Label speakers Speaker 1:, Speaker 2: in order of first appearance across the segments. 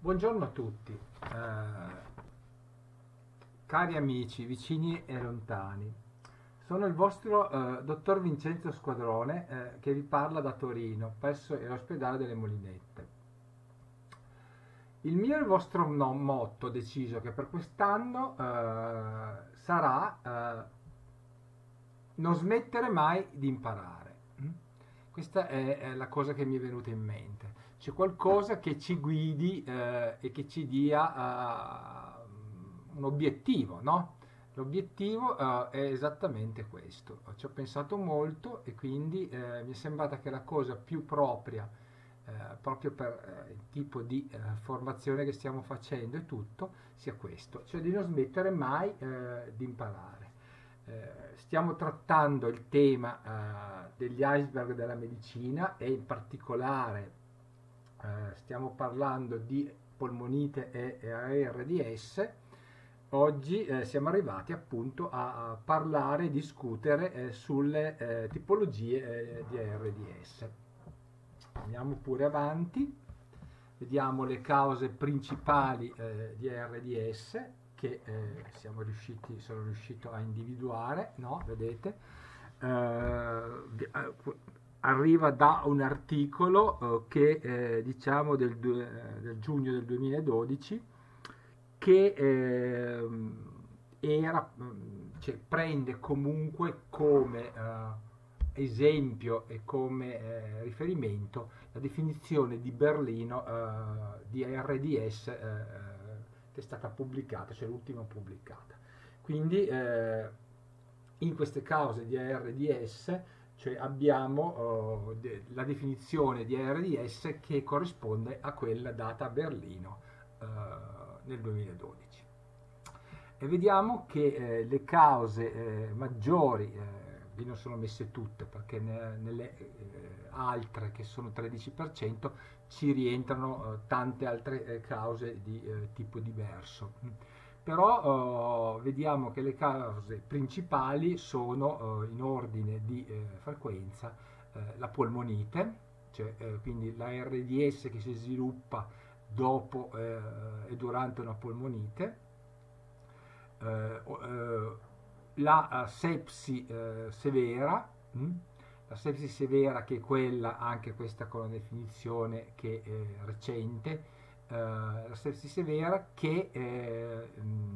Speaker 1: Buongiorno a tutti, cari amici, vicini e lontani. Sono il vostro dottor Vincenzo Squadrone che vi parla da Torino, presso l'ospedale delle Molinette. Il mio e il vostro motto deciso che per quest'anno sarà non smettere mai di imparare. Questa è la cosa che mi è venuta in mente. C'è qualcosa che ci guidi e che ci dia un obiettivo, no? L'obiettivo è esattamente questo. Ci ho pensato molto e quindi mi è sembrata che la cosa più propria, proprio per il tipo di formazione che stiamo facendo e tutto, sia questo, cioè di non smettere mai di imparare. Stiamo trattando il tema degli iceberg della medicina e in particolare stiamo parlando di polmonite e ARDS. Oggi siamo arrivati appunto a parlare e discutere sulle tipologie di ARDS. Andiamo pure avanti, vediamo le cause principali di ARDS che sono riuscito a individuare, no? Vedete? Arriva da un articolo che diciamo del giugno del 2012 che prende comunque come esempio e come riferimento la definizione di Berlino di ARDS che è stata pubblicata, cioè l'ultima pubblicata. Quindi in queste cause di ARDS cioè abbiamo la definizione di ARDS che corrisponde a quella data a Berlino nel 2012. E vediamo che le cause maggiori, vi non sono messe tutte perché nelle altre che sono 13% ci rientrano tante altre cause di tipo diverso. Però vediamo che le cause principali sono in ordine di frequenza la polmonite, cioè quindi la RDS che si sviluppa dopo e durante una polmonite, la sepsi severa, la sepsi severa che è quella, anche questa con una definizione che è recente, la sepsi severa che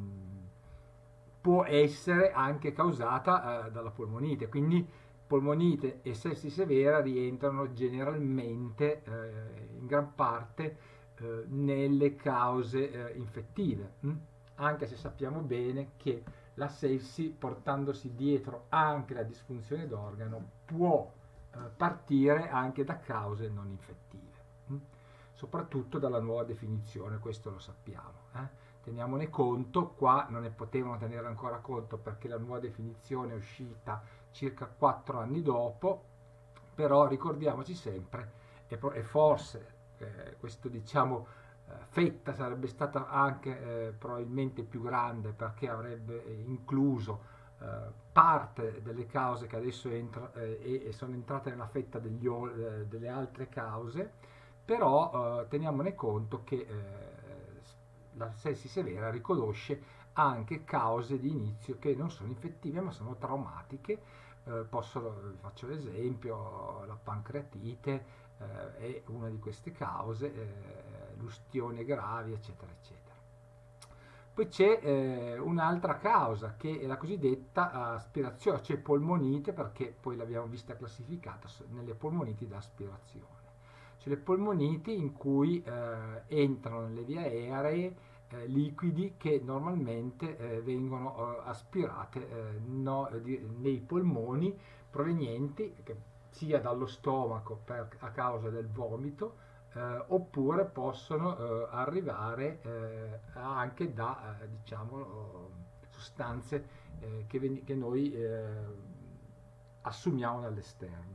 Speaker 1: può essere anche causata dalla polmonite, quindi polmonite e sepsi severa rientrano generalmente in gran parte nelle cause infettive, anche se sappiamo bene che la sepsi, portandosi dietro anche la disfunzione d'organo, può partire anche da cause non infettive, soprattutto dalla nuova definizione, questo lo sappiamo. Teniamone conto, qua non ne potevano tenere ancora conto perché la nuova definizione è uscita circa 4 anni dopo, però ricordiamoci sempre, e forse questo diciamo fetta sarebbe stata anche probabilmente più grande perché avrebbe incluso parte delle cause che adesso sono entrate nella fetta delle altre cause, però teniamone conto che la sepsi severa riconosce anche cause di inizio che non sono infettive ma sono traumatiche. Vi faccio l'esempio, la pancreatite è una di queste cause, l'ustione gravi, eccetera, eccetera. Poi c'è un'altra causa che è la cosiddetta aspirazione, cioè polmonite, perché poi l'abbiamo vista classificata nelle polmoniti da aspirazione. Cioè le polmoniti in cui entrano nelle vie aeree liquidi che normalmente vengono aspirate nei polmoni provenienti sia dallo stomaco a causa del vomito oppure possono arrivare anche da diciamo sostanze che noi assumiamo dall'esterno.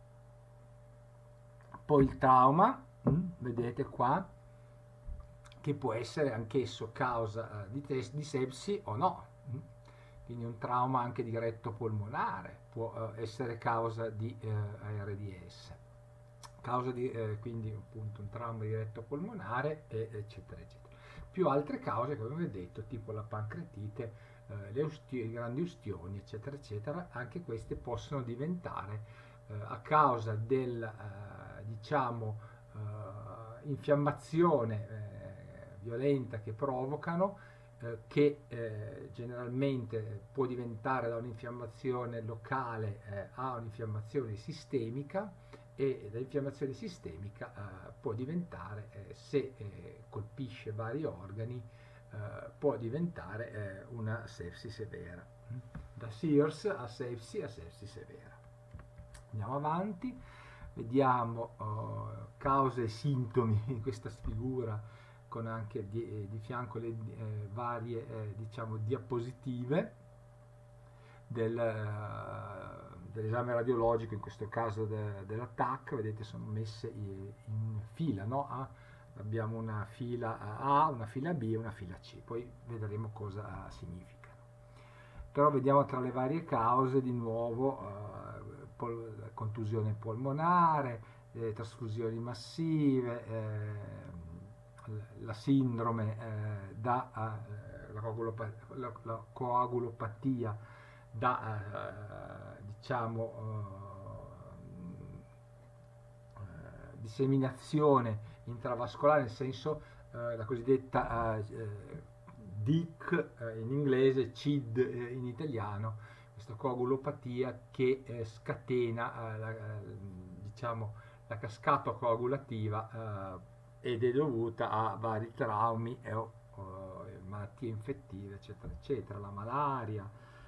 Speaker 1: Poi il trauma, vedete qua, che può essere anch'esso causa di sepsi o no. Quindi un trauma anche diretto polmonare può essere causa di ARDS. causa di, quindi appunto un trauma di retto polmonare, eccetera, eccetera. Più altre cause, come vi ho detto, tipo la pancreatite, i grandi ustioni, eccetera, eccetera, anche queste possono diventare a causa del, diciamo, infiammazione violenta che provocano, che generalmente può diventare da un'infiammazione locale a un'infiammazione sistemica, e l'infiammazione sistemica può diventare, se colpisce vari organi, può diventare una sepsi severa. Da SIRS a sepsi severa. Andiamo avanti, vediamo cause e sintomi in questa figura, con anche di fianco le varie diciamo, diapositive dell'esame radiologico, in questo caso della TAC. Vedete, sono messe in fila, no? Abbiamo una fila A, una fila B e una fila C, poi vedremo cosa significa. Però vediamo tra le varie cause di nuovo contusione polmonare, trasfusioni massive, la sindrome la coagulopatia da diciamo disseminazione intravascolare, nel senso la cosiddetta DIC in inglese, CID in italiano, questa coagulopatia che scatena diciamo, la cascata coagulativa ed è dovuta a vari traumi o malattie infettive, eccetera, eccetera, la malaria,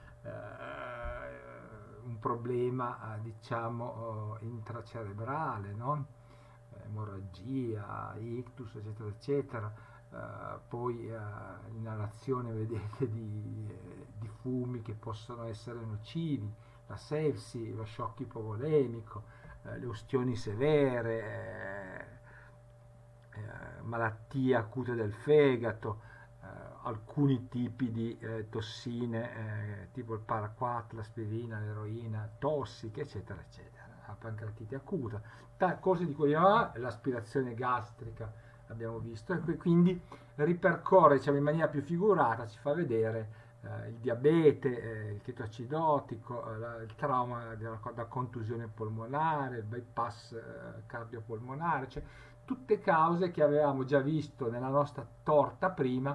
Speaker 1: un problema diciamo intracerebrale, no? Emorragia, ictus, eccetera, eccetera. Poi l'inalazione, vedete, di fumi che possono essere nocivi, la sepsi, lo shock ipovolemico, le ustioni severe, malattie acute del fegato, alcuni tipi di tossine tipo il paraquat, l'aspirina, l'eroina, tossiche, eccetera, eccetera, la pancreatite acuta, cose di cui l'aspirazione gastrica abbiamo visto, e quindi ripercorre, diciamo, in maniera più figurata, ci fa vedere il diabete, il chetoacidotico, il trauma da contusione polmonare, il bypass cardiopolmonare, cioè tutte cause che avevamo già visto nella nostra torta prima,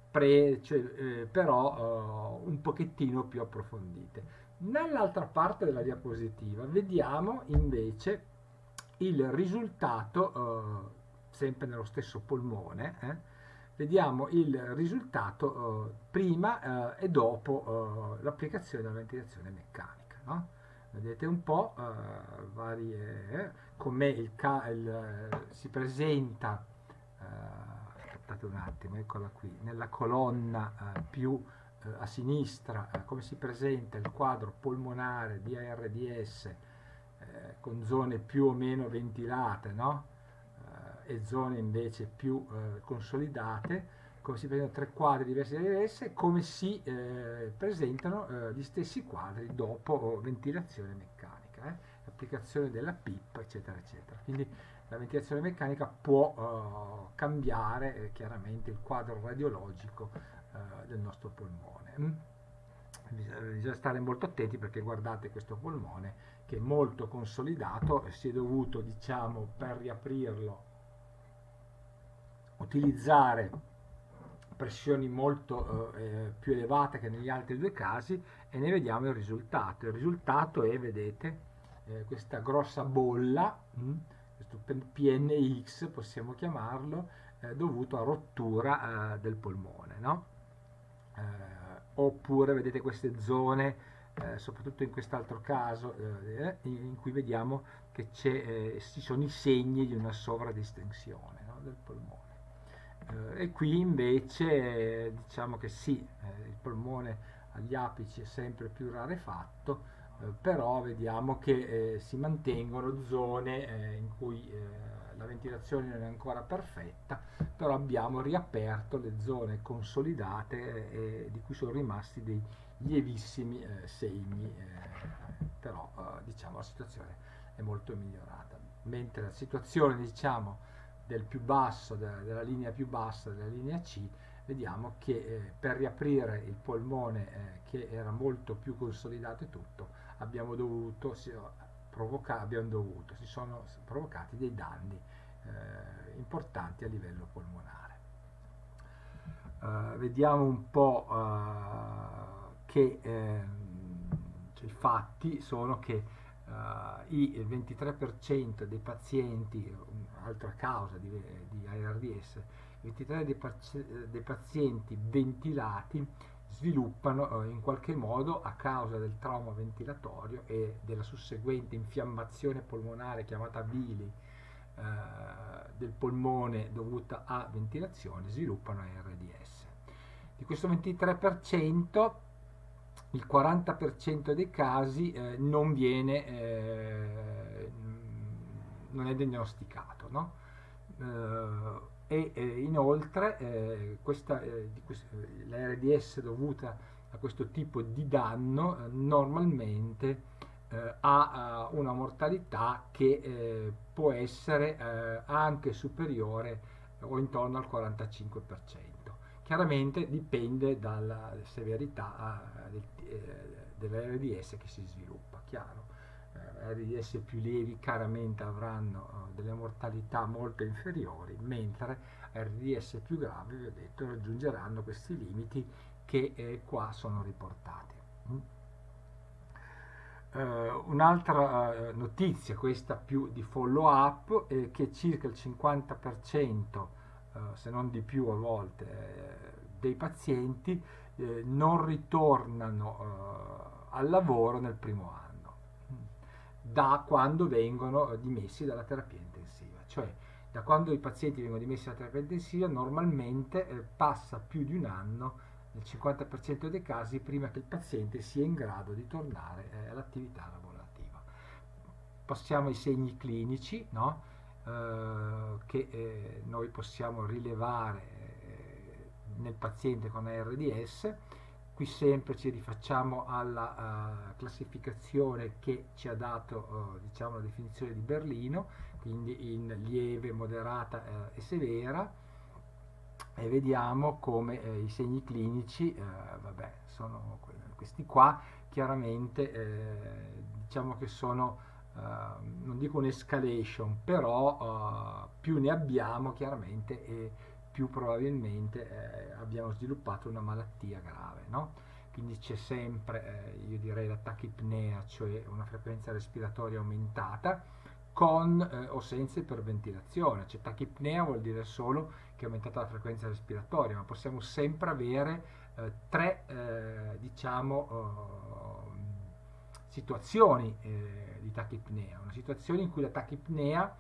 Speaker 1: però un pochettino più approfondite. Nell'altra parte della diapositiva vediamo invece il risultato, sempre nello stesso polmone, vediamo il risultato prima e dopo l'applicazione della ventilazione meccanica, no? Vedete un po' come si presenta, aspettate un attimo, eccola qui, nella colonna più a sinistra, come si presenta il quadro polmonare di ARDS con zone più o meno ventilate, no? E zone invece più consolidate, come si presentano tre quadri diversi di ARDS, come si presentano gli stessi quadri dopo ventilazione meccanica, applicazione della PIP, eccetera, eccetera. Quindi la ventilazione meccanica può cambiare chiaramente il quadro radiologico del nostro polmone. Bisogna stare molto attenti, perché guardate questo polmone che è molto consolidato, e si è dovuto, diciamo, per riaprirlo utilizzare pressioni molto più elevate che negli altri due casi, e ne vediamo il risultato. Il risultato è, vedete, questa grossa bolla, questo PNX possiamo chiamarlo, dovuto a rottura del polmone, no? Oppure vedete queste zone, soprattutto in quest'altro caso, in cui vediamo che ci sono i segni di una sovradistensione, no, del polmone. E qui invece diciamo che sì, il polmone agli apici è sempre più rarefatto, però vediamo che si mantengono zone in cui la ventilazione non è ancora perfetta, però abbiamo riaperto le zone consolidate di cui sono rimasti dei lievissimi segni, però diciamo la situazione è molto migliorata. mentre la situazione, diciamo, del più basso, della linea più bassa, della linea C, vediamo che per riaprire il polmone che era molto più consolidato e tutto, si sono provocati dei danni importanti a livello polmonare. Vediamo un po' che cioè, i fatti sono che il 23% dei pazienti, un'altra causa di ARDS, il 23% dei pazienti ventilati sviluppano in qualche modo, a causa del trauma ventilatorio e della susseguente infiammazione polmonare chiamata bili del polmone dovuta a ventilazione, sviluppano ARDS. Di questo 23%, il 40% dei casi non è diagnosticato, no? Inoltre l'ARDS dovuta a questo tipo di danno normalmente ha una mortalità che può essere anche superiore o intorno al 45%. Chiaramente dipende dalla severità dell'ARDS che si sviluppa, chiaro. ARDS più lievi chiaramente avranno delle mortalità molto inferiori, mentre ARDS più gravi, vi ho detto, raggiungeranno questi limiti che qua sono riportati. Un'altra notizia, questa più di follow up, è che circa il 50%, se non di più a volte, dei pazienti non ritornano al lavoro nel primo anno, da quando vengono dimessi dalla terapia intensiva. Cioè, da quando i pazienti vengono dimessi dalla terapia intensiva, normalmente passa più di un anno, nel 50% dei casi, prima che il paziente sia in grado di tornare all'attività lavorativa. Passiamo ai segni clinici, no? Che noi possiamo rilevare nel paziente con ARDS. Qui sempre ci rifacciamo alla classificazione che ci ha dato diciamo, la definizione di Berlino, quindi in lieve, moderata e severa, e vediamo come i segni clinici sono questi qua. Chiaramente diciamo che sono non dico un'escalation, però più ne abbiamo chiaramente e più probabilmente abbiamo sviluppato una malattia grave, no? Quindi c'è sempre, io direi, la tachipnea, cioè una frequenza respiratoria aumentata con o senza iperventilazione. Cioè tachipnea vuol dire solo che è aumentata la frequenza respiratoria, ma possiamo sempre avere tre situazioni di tachipnea. Una situazione in cui la tachipnea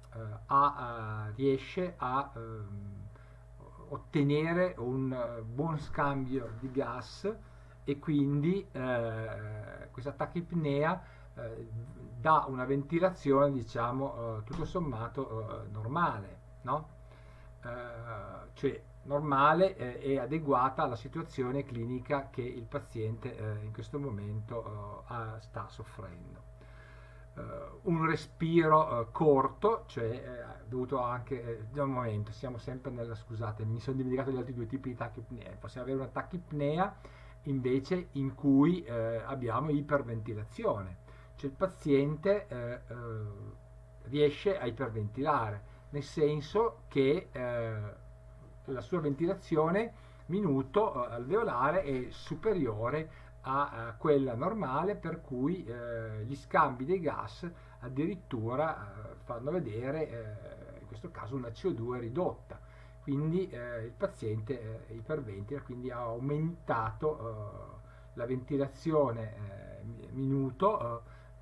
Speaker 1: riesce a ottenere un buon scambio di gas e quindi questa tachipnea dà una ventilazione, diciamo, tutto sommato normale, no? Cioè normale e adeguata alla situazione clinica che il paziente in questo momento sta soffrendo. Un respiro corto, cioè dovuto anche da un momento, siamo sempre scusate, mi sono dimenticato gli altri due tipi di tachipnea. Possiamo avere una tachipnea invece in cui abbiamo iperventilazione, cioè il paziente riesce a iperventilare, nel senso che la sua ventilazione minuto alveolare è superiore a quella normale, per cui gli scambi dei gas addirittura fanno vedere in questo caso una CO2 ridotta, quindi il paziente iperventila, quindi ha aumentato la ventilazione minuto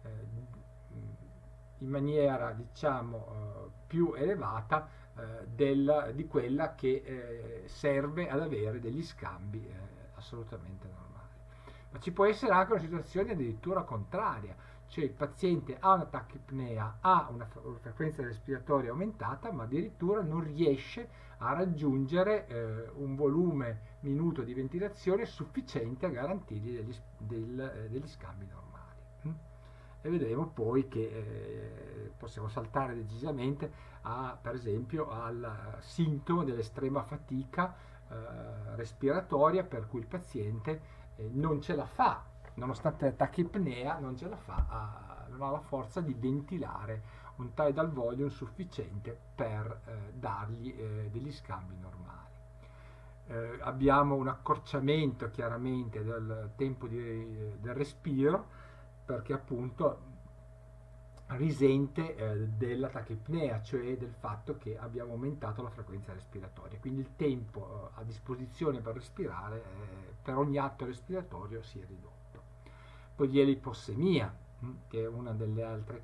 Speaker 1: in maniera diciamo più elevata di quella che serve ad avere degli scambi assolutamente normali. Ma ci può essere anche una situazione addirittura contraria, cioè il paziente ha una tachipnea, ha una frequenza respiratoria aumentata, ma addirittura non riesce a raggiungere un volume minuto di ventilazione sufficiente a garantirgli degli scambi normali. e vedremo poi che possiamo saltare decisamente per esempio al sintomo dell'estrema fatica respiratoria, per cui il paziente non ce la fa, nonostante la tachipnea, non ce la fa, non ha la forza di ventilare un tidal volume sufficiente per dargli degli scambi normali. Abbiamo un accorciamento chiaramente del tempo del respiro, perché appunto risente della tachipnea, cioè del fatto che abbiamo aumentato la frequenza respiratoria, quindi il tempo a disposizione per respirare per ogni atto respiratorio si è ridotto. Poi vi è l'ipossemia, che è una delle altre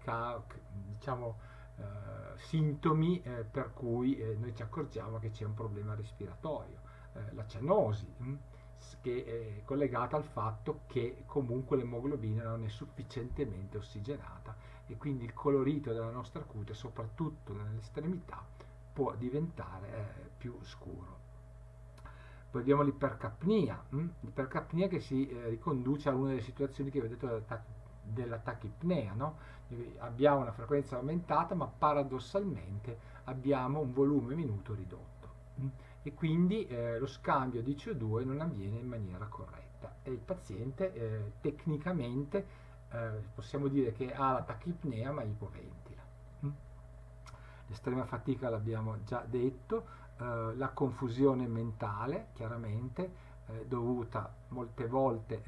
Speaker 1: sintomi per cui noi ci accorgiamo che c'è un problema respiratorio. La cianosi, che è collegata al fatto che comunque l'emoglobina non è sufficientemente ossigenata e quindi il colorito della nostra cute, soprattutto nell'estremità, può diventare più scuro. Poi abbiamo l'ipercapnia che si riconduce a una delle situazioni che vedete della tachipnea, no? Abbiamo una frequenza aumentata, ma paradossalmente abbiamo un volume minuto ridotto e quindi lo scambio di CO2 non avviene in maniera corretta e il paziente tecnicamente possiamo dire che ha la tachipnea ma ipoventila. L'estrema fatica l'abbiamo già detto, la confusione mentale chiaramente dovuta molte volte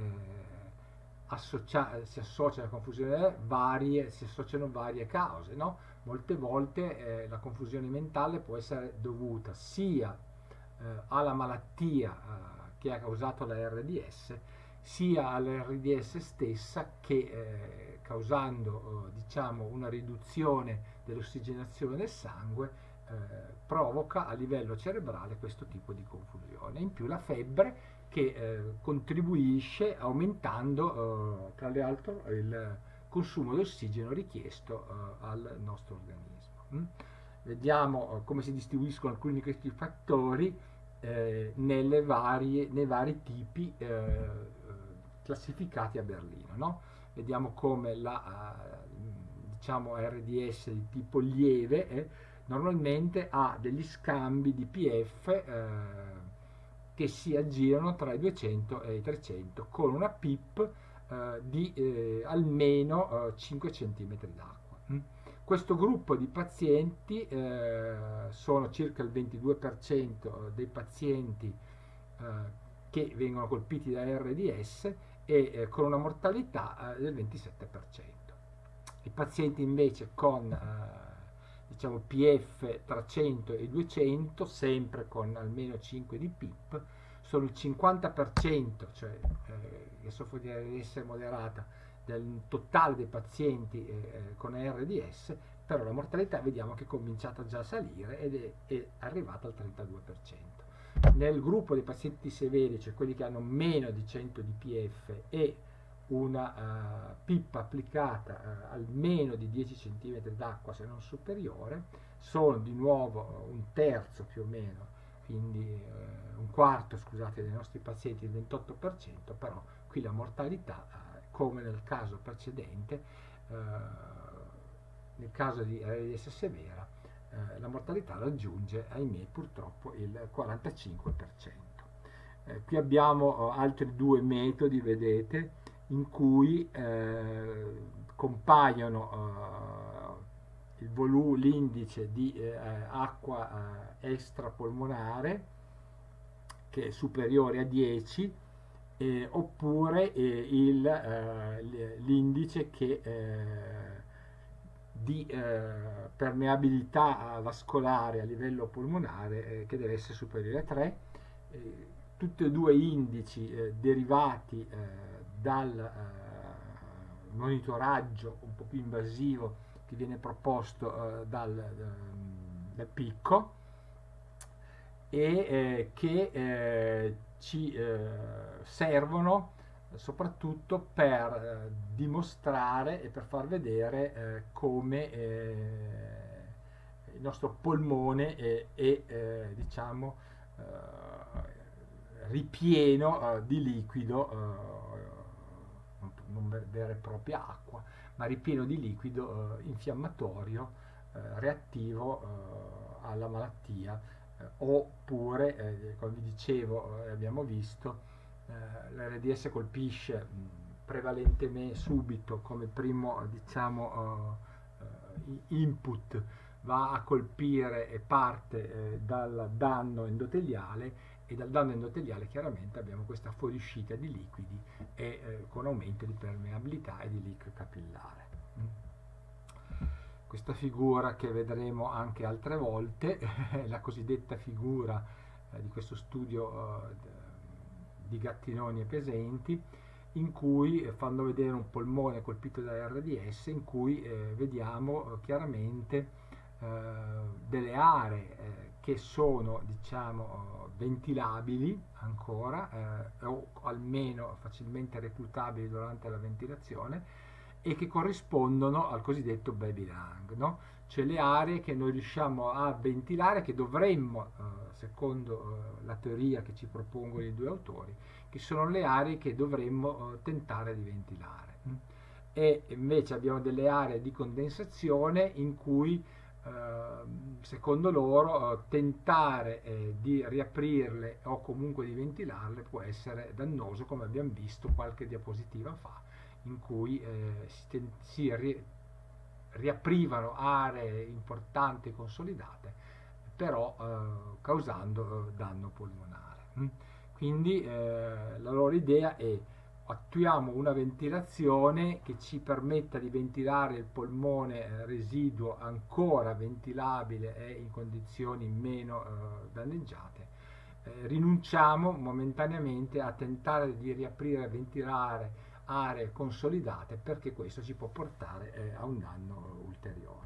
Speaker 1: si associa alla confusione si associano varie cause, no? Molte volte la confusione mentale può essere dovuta sia alla malattia che ha causato la RDS, sia all'RDS stessa che causando diciamo una riduzione dell'ossigenazione del sangue provoca a livello cerebrale questo tipo di confusione. In più la febbre che contribuisce aumentando tra l'altro il consumo di ossigeno richiesto al nostro organismo. Vediamo come si distribuiscono alcuni di questi fattori nei vari tipi classificati a Berlino, no? Vediamo come la diciamo RDS di tipo lieve normalmente ha degli scambi di PF che si aggirano tra i 200 e i 300 con una PIP di almeno 5 cm d'acqua. Questo gruppo di pazienti sono circa il 22% dei pazienti che vengono colpiti da RDS e con una mortalità del 27%. I pazienti invece con diciamo PF tra 100 e 200, sempre con almeno 5 di PIP, sono il 50%, cioè che soffrono di RDS moderata, del totale dei pazienti con RDS, però la mortalità vediamo che è cominciata già a salire ed è arrivata al 32%. Nel gruppo dei pazienti severi, cioè quelli che hanno meno di 100 di PF e una PIP applicata almeno di 10 cm d'acqua se non superiore, sono di nuovo un terzo più o meno, quindi un quarto scusate dei nostri pazienti, il 28%, però qui la mortalità come nel caso precedente, nel caso di RDS severa, la mortalità raggiunge ahimè purtroppo il 45%. Qui abbiamo altri due metodi, vedete, in cui compaiono l'indice di acqua extrapolmonare che è superiore a 10 oppure l'indice di permeabilità vascolare a livello polmonare che deve essere superiore a 3. Tutti e due indici derivati dal monitoraggio un po' più invasivo che viene proposto dal PICCO e che ci servono soprattutto per dimostrare e per far vedere come il nostro polmone è diciamo ripieno di liquido, non vera e propria acqua, ma ripieno di liquido infiammatorio, reattivo alla malattia, oppure, come vi dicevo, abbiamo visto, l'RDS colpisce prevalentemente subito come primo, diciamo, input, va a colpire e parte dal danno endoteliale, e dal danno endoteliale chiaramente abbiamo questa fuoriuscita di liquidi e con aumento di permeabilità e di leak capillare. Questa figura, che vedremo anche altre volte, è la cosiddetta figura di questo studio di gattinoni e pesenti, in cui fanno vedere un polmone colpito da RDS, in cui vediamo chiaramente delle aree che sono, diciamo, ventilabili ancora, o almeno facilmente reclutabili durante la ventilazione, e che corrispondono al cosiddetto baby lung, no? Cioè le aree che noi riusciamo a ventilare, che dovremmo, secondo la teoria che ci propongono i due autori, che sono le aree che dovremmo tentare di ventilare. E invece abbiamo delle aree di condensazione in cui, secondo loro, tentare di riaprirle o comunque di ventilarle può essere dannoso, come abbiamo visto qualche diapositiva fa, in cui si riaprivano aree importanti e consolidate, però causando danno polmonare. Quindi la loro idea è: attuiamo una ventilazione che ci permetta di ventilare il polmone residuo ancora ventilabile e in condizioni meno danneggiate. Rinunciamo momentaneamente a tentare di riaprire e ventilare aree consolidate, perché questo ci può portare a un danno ulteriore.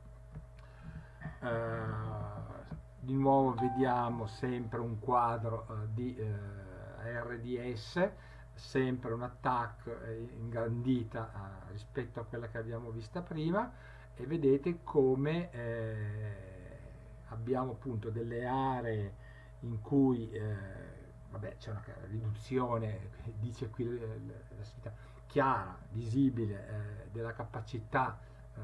Speaker 1: Di nuovo vediamo sempre un quadro di RDS, sempre un attacco ingrandita rispetto a quella che abbiamo vista prima, e vedete come abbiamo appunto delle aree in cui c'è una riduzione, dice qui la scritta, chiara, visibile, della capacità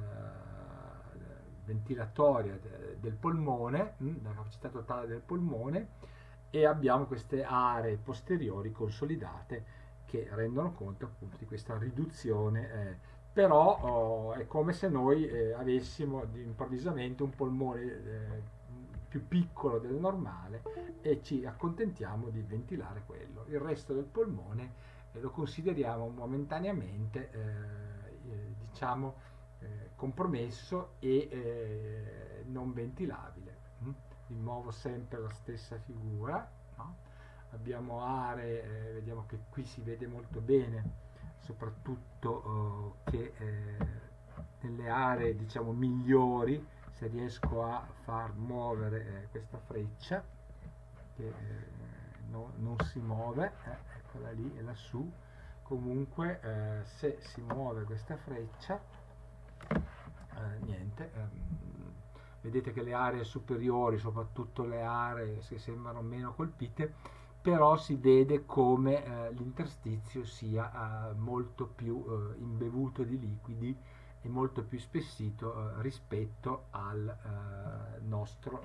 Speaker 1: ventilatoria del polmone, la capacità totale del polmone, e abbiamo queste aree posteriori consolidate che rendono conto appunto di questa riduzione, però è come se noi avessimo improvvisamente un polmone più piccolo del normale e ci accontentiamo di ventilare quello. Il resto del polmone lo consideriamo momentaneamente diciamo compromesso e non ventilabile. Di nuovo sempre la stessa figura, no? Abbiamo aree, vediamo che qui si vede molto bene, soprattutto che nelle aree, diciamo, migliori, se riesco a far muovere questa freccia, che non si muove, eccola lì e lassù. Comunque se si muove questa freccia, niente, vedete che le aree superiori, soprattutto le aree che sembrano meno colpite, però si vede come l'interstizio sia molto più imbevuto di liquidi e molto più spessito rispetto al nostro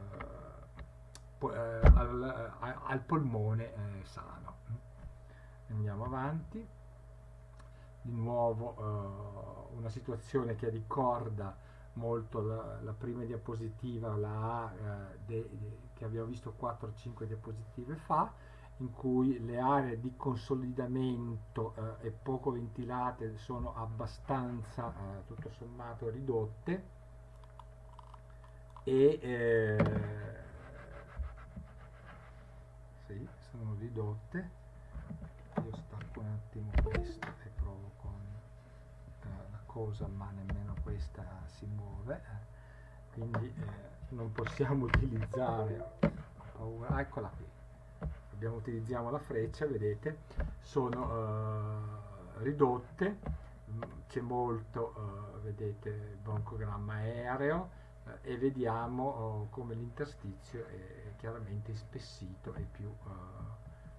Speaker 1: al polmone sano. Andiamo avanti. Di nuovo una situazione che ricorda molto la prima diapositiva, la A che abbiamo visto 4-5 diapositive fa, in cui le aree di consolidamento e poco ventilate sono abbastanza tutto sommato ridotte, e sì, sono ridotte. Io stacco un attimo questo e provo con la cosa, ma nemmeno questa si muove, quindi non possiamo utilizzare, eccola qui, utilizziamo la freccia, vedete, sono ridotte, c'è molto, vedete, broncogramma aereo, e vediamo come l'interstizio è chiaramente ispessito e più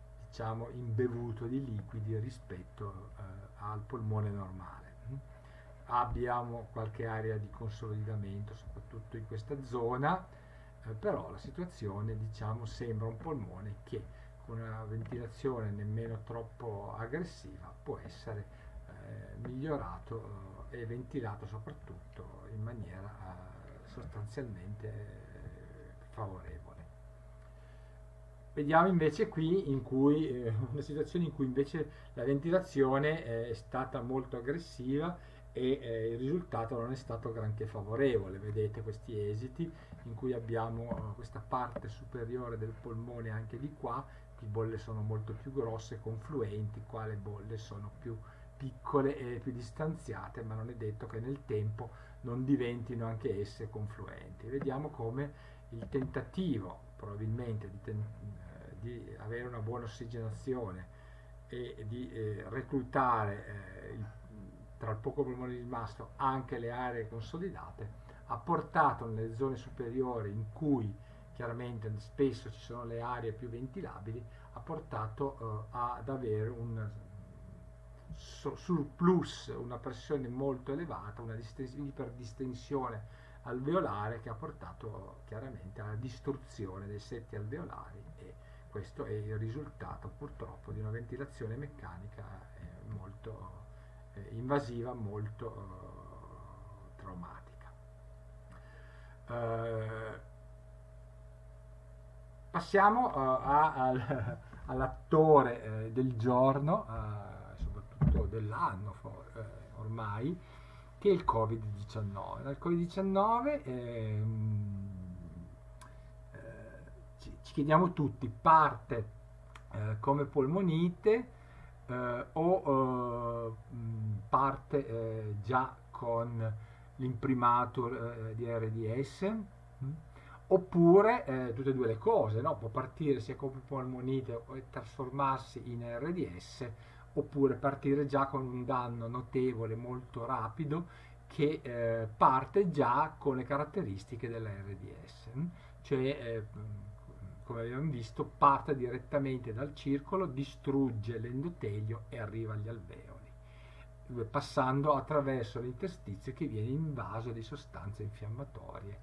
Speaker 1: diciamo imbevuto di liquidi rispetto al polmone normale. abbiamo qualche area di consolidamento, soprattutto in questa zona, però la situazione, diciamo, sembra un polmone che con una ventilazione nemmeno troppo aggressiva può essere migliorato e ventilato soprattutto in maniera sostanzialmente favorevole. Vediamo invece qui in cui una situazione in cui invece la ventilazione è stata molto aggressiva e il risultato non è stato granché favorevole. Vedete questi esiti in cui abbiamo questa parte superiore del polmone anche di qua, le bolle sono molto più grosse, confluenti, qua le bolle sono più piccole e più distanziate, ma non è detto che nel tempo non diventino anche esse confluenti. Vediamo come il tentativo probabilmente di avere una buona ossigenazione e di reclutare tra il poco polmone rimasto anche le aree consolidate ha portato nelle zone superiori in cui chiaramente spesso ci sono le aree più ventilabili, ha portato ad avere un surplus, una pressione molto elevata, una iperdistensione alveolare che ha portato chiaramente alla distruzione dei setti alveolari, e questo è il risultato purtroppo di una ventilazione meccanica molto invasiva, molto traumatica. Passiamo all'attore del giorno, soprattutto dell'anno ormai, che è il Covid-19. Il Covid-19 ci chiediamo tutti, parte come polmonite o parte già con l'imprimatur di RDS, oppure tutte e due le cose, no? Può partire sia come polmonite e trasformarsi in RDS, oppure partire già con un danno notevole, molto rapido, che parte già con le caratteristiche della RDS, cioè come abbiamo visto parte direttamente dal circolo, distrugge l'endotelio e arriva agli alveoli, passando attraverso l'interstizio che viene invaso di sostanze infiammatorie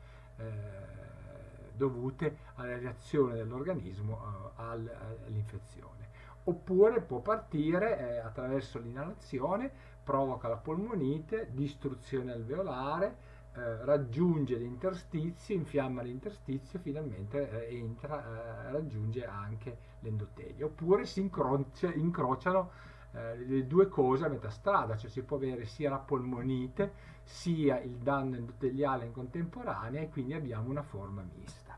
Speaker 1: dovute alla reazione dell'organismo all'infezione. Oppure può partire attraverso l'inalazione, provoca la polmonite, distruzione alveolare, raggiunge l'interstizio, infiamma l'interstizio, finalmente raggiunge anche l'endotelio. Oppure si incrociano le due cose a metà strada, cioè si può avere sia la polmonite sia il danno endoteliale in contemporanea, e quindi abbiamo una forma mista.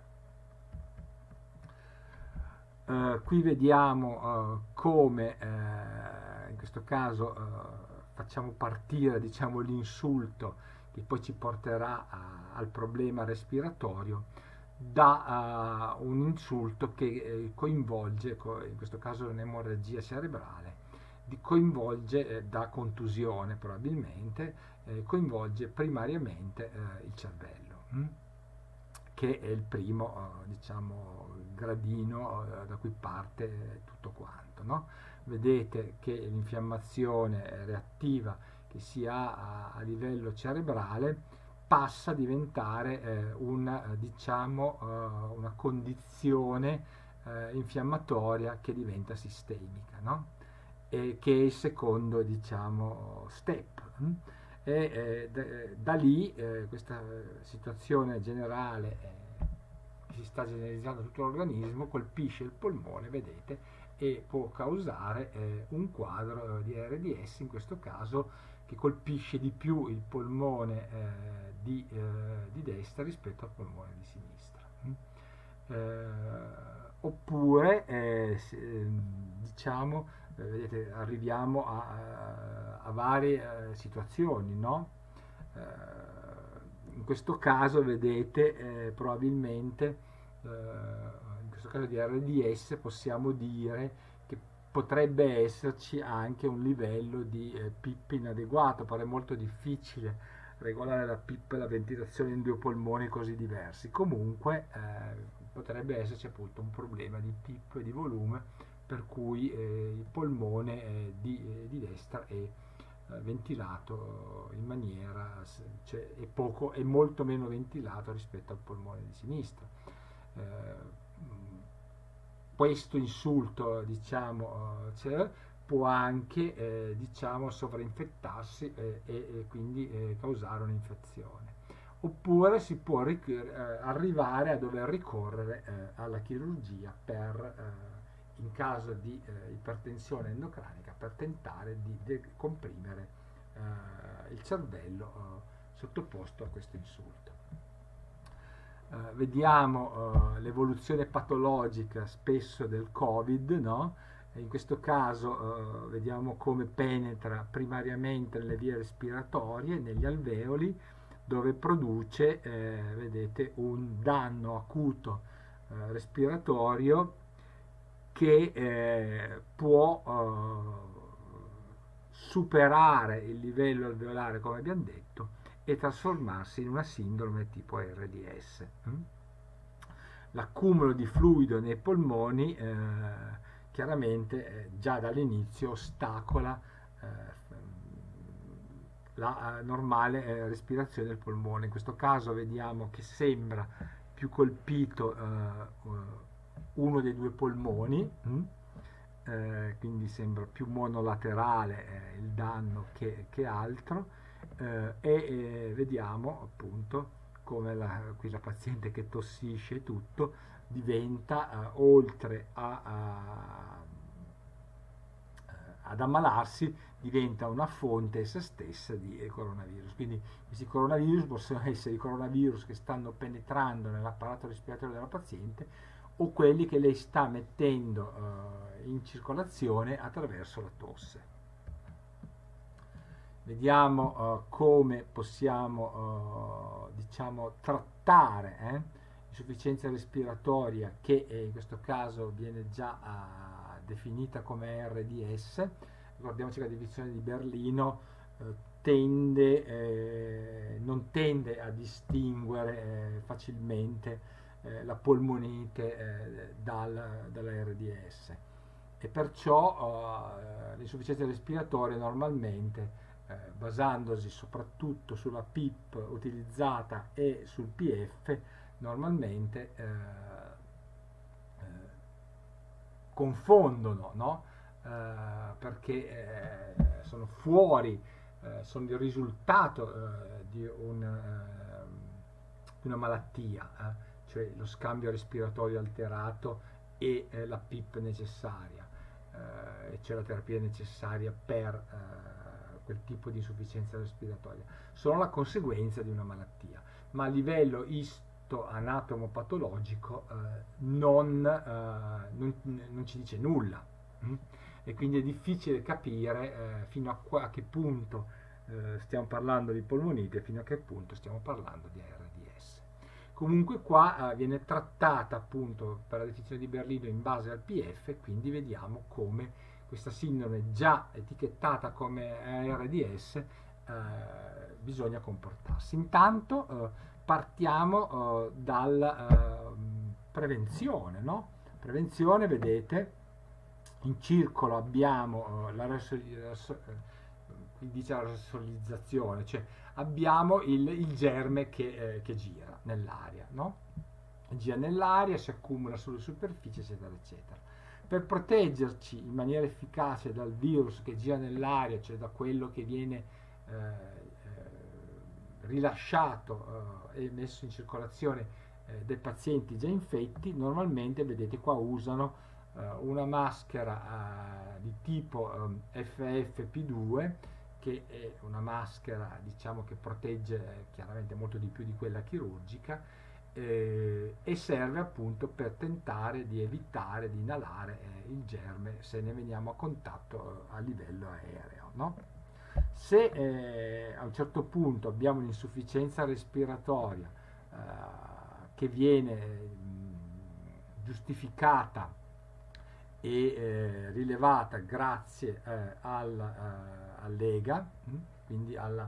Speaker 1: Qui vediamo come in questo caso facciamo partire, diciamo, l'insulto che poi ci porterà al problema respiratorio da un insulto che coinvolge, in questo caso un'emorragia cerebrale, coinvolge da contusione probabilmente, coinvolge primariamente il cervello, che è il primo diciamo gradino da cui parte tutto quanto, no? Vedete che l'infiammazione reattiva che si ha a livello cerebrale passa a diventare diciamo, una condizione infiammatoria che diventa sistemica, no? E che è il secondo, diciamo, step. E da lì questa situazione generale che si sta generalizzando a tutto l'organismo colpisce il polmone, vedete, e può causare un quadro di RDS, in questo caso che colpisce di più il polmone di destra rispetto al polmone di sinistra. Oppure diciamo, vedete, arriviamo a varie situazioni, no? In questo caso vedete probabilmente in questo caso di RDS possiamo dire che potrebbe esserci anche un livello di PIP inadeguato. Pare molto difficile regolare la PIP e la ventilazione in due polmoni così diversi. Comunque potrebbe esserci appunto un problema di PIP e di volume, per cui il polmone di destra è ventilato in maniera, cioè è molto meno ventilato rispetto al polmone di sinistra. Questo insulto, diciamo, può anche, diciamo, sovrainfettarsi e quindi causare un'infezione. Oppure si può arrivare a dover ricorrere alla chirurgia in caso di ipertensione endocrinica, per tentare di decomprimere il cervello sottoposto a questo insulto. Vediamo l'evoluzione patologica spesso del Covid, no? In questo caso vediamo come penetra primariamente nelle vie respiratorie, negli alveoli, dove produce, vedete, un danno acuto respiratorio che può superare il livello alveolare, come abbiamo detto, e trasformarsi in una sindrome tipo RDS. L'accumulo di fluido nei polmoni chiaramente già dall'inizio ostacola la normale respirazione del polmone. In questo caso vediamo che sembra più colpito uno dei due polmoni, quindi sembra più monolaterale il danno che altro, e vediamo appunto come qui la paziente che tossisce e tutto diventa, oltre ad ammalarsi, diventa una fonte essa stessa di coronavirus. Quindi questi coronavirus possono essere i coronavirus che stanno penetrando nell'apparato respiratorio della paziente, o quelli che lei sta mettendo in circolazione attraverso la tosse. Vediamo come possiamo diciamo, trattare insufficienza respiratoria, che in questo caso viene già definita come RDS. Ricordiamoci che la divisione di Berlino non tende a distinguere facilmente la polmonite dalla RDS, e perciò l'insufficienza respiratoria normalmente, basandosi soprattutto sulla PIP utilizzata e sul PF, normalmente confondono, no? Perché sono fuori, sono il risultato di una malattia, cioè lo scambio respiratorio alterato e la PIP necessaria, e cioè la terapia necessaria per quel tipo di insufficienza respiratoria. Sono la conseguenza di una malattia, ma a livello isto-anatomopatologico non ci dice nulla, e quindi è difficile capire fino a che punto stiamo parlando di polmonite, fino a che punto stiamo parlando di RDS. Comunque qua viene trattata appunto per la definizione di Berlino in base al PF, quindi vediamo come questa sindrome già etichettata come RDS bisogna comportarsi. Intanto partiamo dalla prevenzione, no? Prevenzione, vedete, in circolo abbiamo qui dice la aerosolizzazione, cioè abbiamo il germe che gira nell'aria, no? Gira nell'aria, si accumula sulle superfici, eccetera, eccetera. Per proteggerci in maniera efficace dal virus che gira nell'aria, cioè da quello che viene rilasciato e messo in circolazione dai pazienti già infetti, normalmente, vedete qua, usano una maschera di tipo FFP2, che è una maschera, diciamo, che protegge chiaramente molto di più di quella chirurgica, e serve appunto per tentare di evitare di inalare il germe se ne veniamo a contatto a livello aereo, no? Se a un certo punto abbiamo un'insufficienza respiratoria che viene giustificata e rilevata grazie all'EGA, quindi al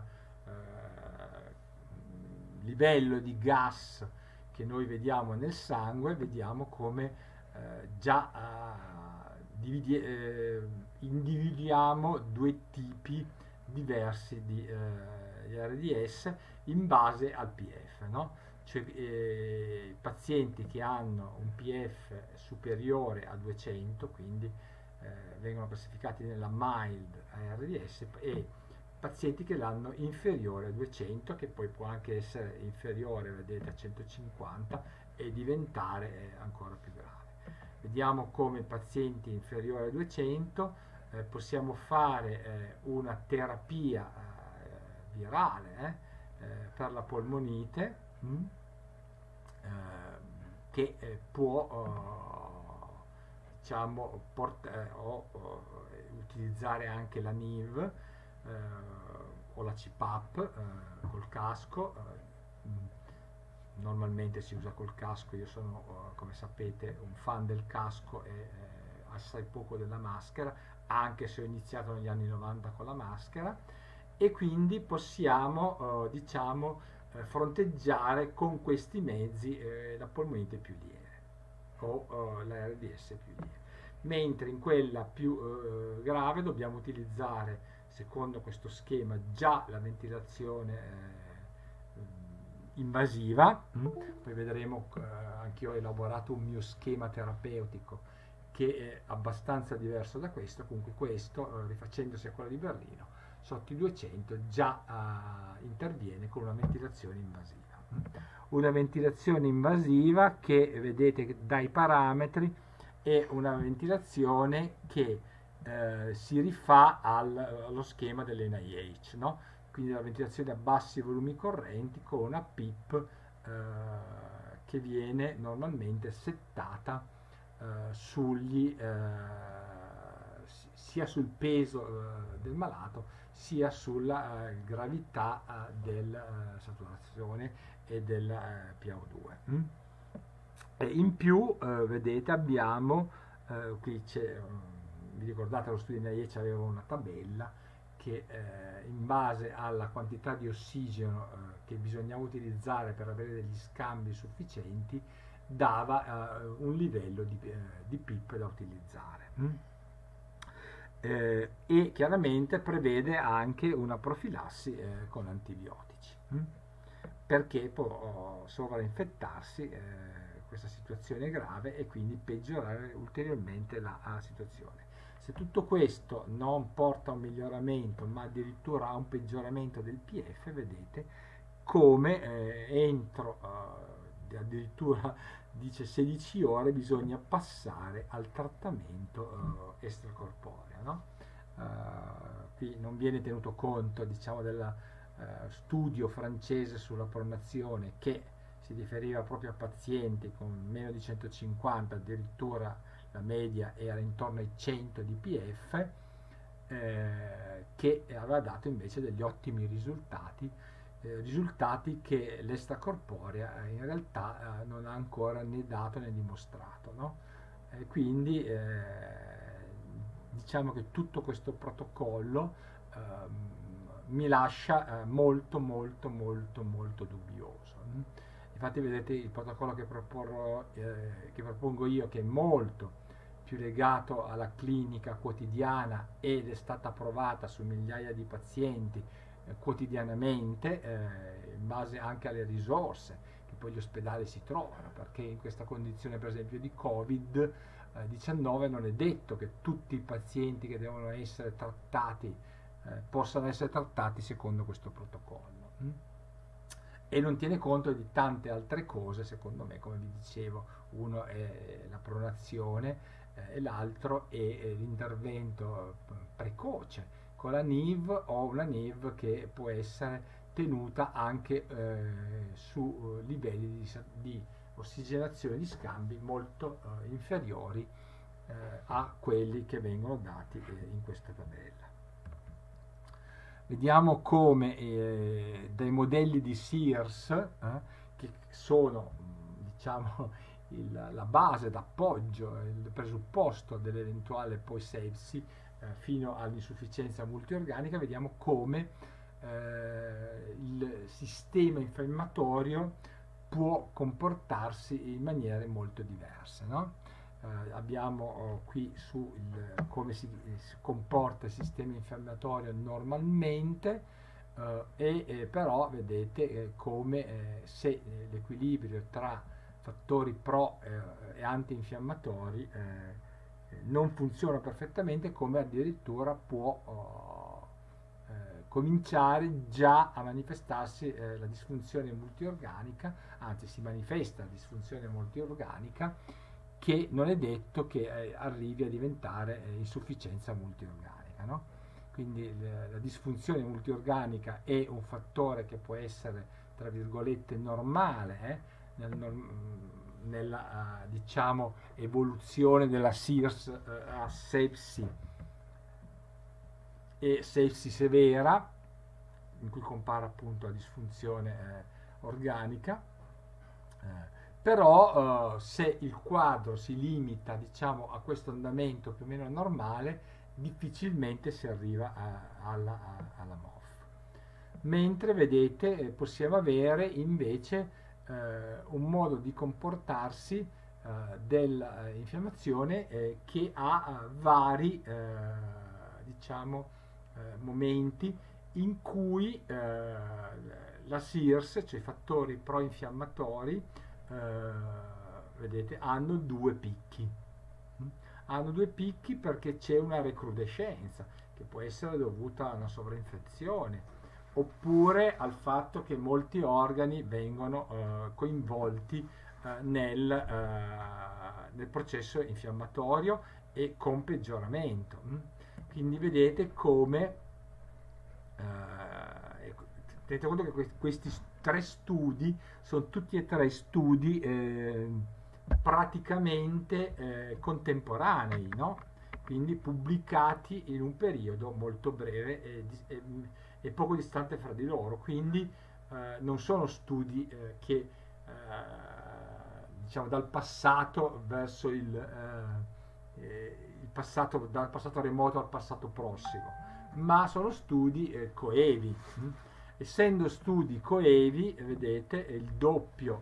Speaker 1: livello di gas che noi vediamo nel sangue, vediamo come già individuiamo due tipi diversi di RDS in base al PF, no? Cioè pazienti che hanno un PF superiore a 200, quindi vengono classificati nella mild ARDS, e pazienti che l'hanno inferiore a 200, che poi può anche essere inferiore, vedete, a 150 e diventare ancora più grave. Vediamo come pazienti inferiori a 200 possiamo fare una terapia virale per la polmonite che può diciamo utilizzare anche la NIV o la CPAP col casco. Normalmente si usa col casco, io sono come sapete un fan del casco e assai poco della maschera, anche se ho iniziato negli anni 90 con la maschera, e quindi possiamo diciamo fronteggiare con questi mezzi la polmonite più lieve o la RDS più lieve, mentre in quella più grave dobbiamo utilizzare, secondo questo schema, già la ventilazione invasiva. Poi vedremo, anche io ho elaborato un mio schema terapeutico che è abbastanza diverso da questo. Comunque questo, rifacendosi a quello di Berlino, sotto i 200 già interviene con una ventilazione invasiva. Una ventilazione invasiva che vedete dai parametri è una ventilazione che si rifà allo schema dell'NIH, no? Quindi la ventilazione a bassi volumi correnti con una PIP che viene normalmente settata sia sul peso del malato sia sulla gravità della saturazione e del PaO2. E in più vedete abbiamo qui c'è, vi ricordate lo studio di NIH aveva una tabella che in base alla quantità di ossigeno che bisognava utilizzare per avere degli scambi sufficienti dava un livello di PIP da utilizzare. E chiaramente prevede anche una profilassi con antibiotici, perché può sovrainfettarsi questa situazione grave e quindi peggiorare ulteriormente la situazione. Se tutto questo non porta a un miglioramento, ma addirittura a un peggioramento del PF, vedete come entro addirittura dice 16 ore bisogna passare al trattamento extracorporeo, no? Qui non viene tenuto conto, diciamo, del studio francese sulla pronazione, che si riferiva proprio a pazienti con meno di 150, addirittura la media era intorno ai 100 di PF, che aveva dato invece degli ottimi risultati che l'extracorporea in realtà non ha ancora né dato né dimostrato, no? Quindi diciamo che tutto questo protocollo mi lascia molto dubbioso. Infatti vedete il protocollo che propongo io, che è molto più legato alla clinica quotidiana ed è stata approvata su migliaia di pazienti quotidianamente, in base anche alle risorse che poi gli ospedali si trovano, perché in questa condizione per esempio di Covid-19 non è detto che tutti i pazienti che devono essere trattati possano essere trattati secondo questo protocollo. E non tiene conto di tante altre cose, secondo me, come vi dicevo. Uno è la pronazione e l'altro è l'intervento precoce con la NIV, o una NIV che può essere tenuta anche su livelli di ossigenazione di scambi molto inferiori a quelli che vengono dati in questa tabella. Vediamo come dai modelli di Sears, che sono diciamo la base d'appoggio, il presupposto dell'eventuale poi sepsi fino all'insufficienza multiorganica, vediamo come il sistema infiammatorio può comportarsi in maniere molto diverse, no? abbiamo qui come si comporta il sistema infiammatorio normalmente, però vedete come se l'equilibrio tra fattori pro e antinfiammatori non funziona perfettamente, come addirittura può cominciare già a manifestarsi la disfunzione multiorganica, anzi si manifesta la disfunzione multiorganica, che non è detto che arrivi a diventare insufficienza multiorganica, no? Quindi la disfunzione multiorganica è un fattore che può essere, tra virgolette, normale nella diciamo evoluzione della SIRS a sepsi e sepsi severa, in cui compara appunto la disfunzione organica, però se il quadro si limita, diciamo, a questo andamento più o meno normale, difficilmente si arriva alla MOF. Mentre vedete possiamo avere invece un modo di comportarsi dell'infiammazione che ha vari diciamo momenti in cui la SIRS, cioè i fattori pro-infiammatori, vedete, hanno due picchi. Hanno due picchi perché c'è una recrudescenza che può essere dovuta a una sovrainfezione oppure al fatto che molti organi vengono coinvolti nel processo infiammatorio e con peggioramento. Quindi vedete come tenete conto che questi tre studi sono tutti e tre studi praticamente contemporanei, no? Quindi pubblicati in un periodo molto breve e poco distante fra di loro, quindi non sono studi che diciamo dal passato verso passato, dal passato remoto al passato prossimo, ma sono studi coevi. Essendo studi coevi, vedete, il doppio,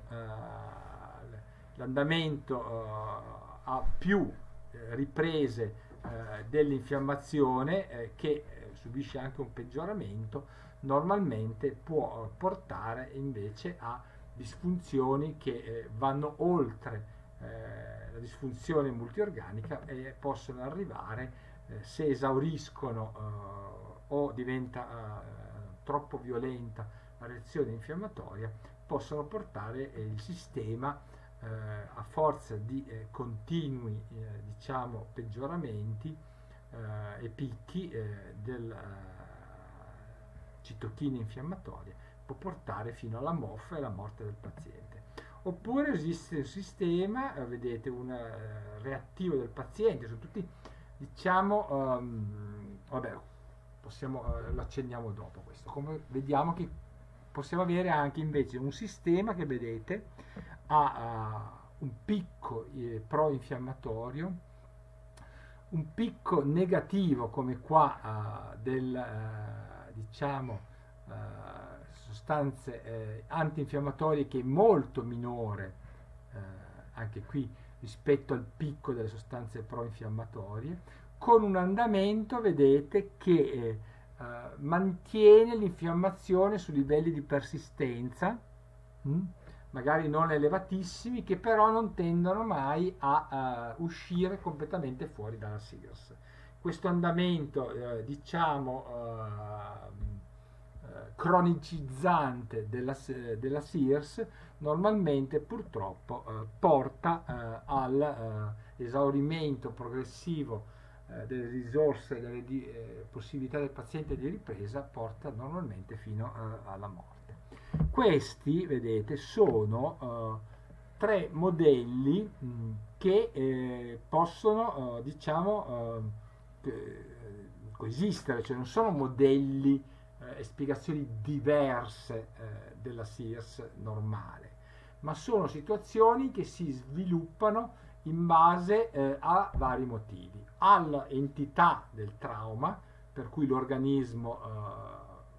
Speaker 1: l'andamento a più riprese dell'infiammazione che subisce anche un peggioramento, normalmente può portare invece a disfunzioni che vanno oltre la disfunzione multiorganica e possono arrivare, se esauriscono o diventa troppo violenta la reazione infiammatoria, possono portare il sistema a forza di continui diciamo peggioramenti e picchi del citochine infiammatorie, può portare fino alla MOF e alla morte del paziente. Oppure esiste un sistema, vedete, un reattivo del paziente, sono tutti diciamo vabbè, lo accenniamo dopo questo. Come vediamo che possiamo avere anche invece un sistema che vedete ha un picco pro-infiammatorio, un picco negativo come qua diciamo sostanze antinfiammatorie, che è molto minore anche qui rispetto al picco delle sostanze pro-infiammatorie, con un andamento, vedete, che mantiene l'infiammazione su livelli di persistenza, magari non elevatissimi, che però non tendono mai a uscire completamente fuori dalla SIRS. Questo andamento, diciamo, cronicizzante della SIRS normalmente purtroppo porta all'esaurimento progressivo delle risorse, delle possibilità del paziente di ripresa, porta normalmente fino alla morte. Questi, vedete, sono tre modelli che possono, diciamo, coesistere, cioè non sono modelli e spiegazioni diverse della SIRS normale, ma sono situazioni che si sviluppano in base a vari motivi: all'entità del trauma, per cui l'organismo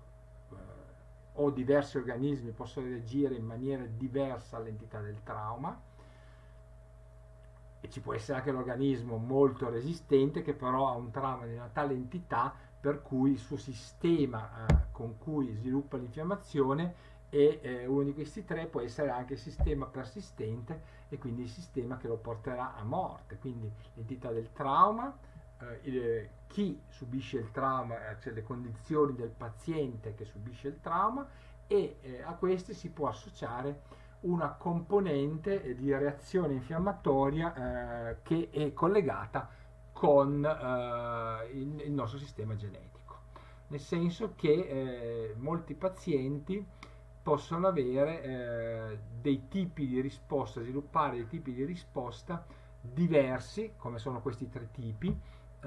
Speaker 1: o diversi organismi possono reagire in maniera diversa all'entità del trauma, e ci può essere anche l'organismo molto resistente che però ha un trauma di una tale entità per cui il suo sistema con cui sviluppa l'infiammazione e uno di questi tre può essere anche il sistema persistente e quindi il sistema che lo porterà a morte. Quindi l'entità del trauma, chi subisce il trauma, cioè le condizioni del paziente che subisce il trauma, e a queste si può associare una componente di reazione infiammatoria che è collegata con il nostro sistema genetico, nel senso che molti pazienti possono avere dei tipi di risposta, sviluppare dei tipi di risposta diversi, come sono questi tre tipi,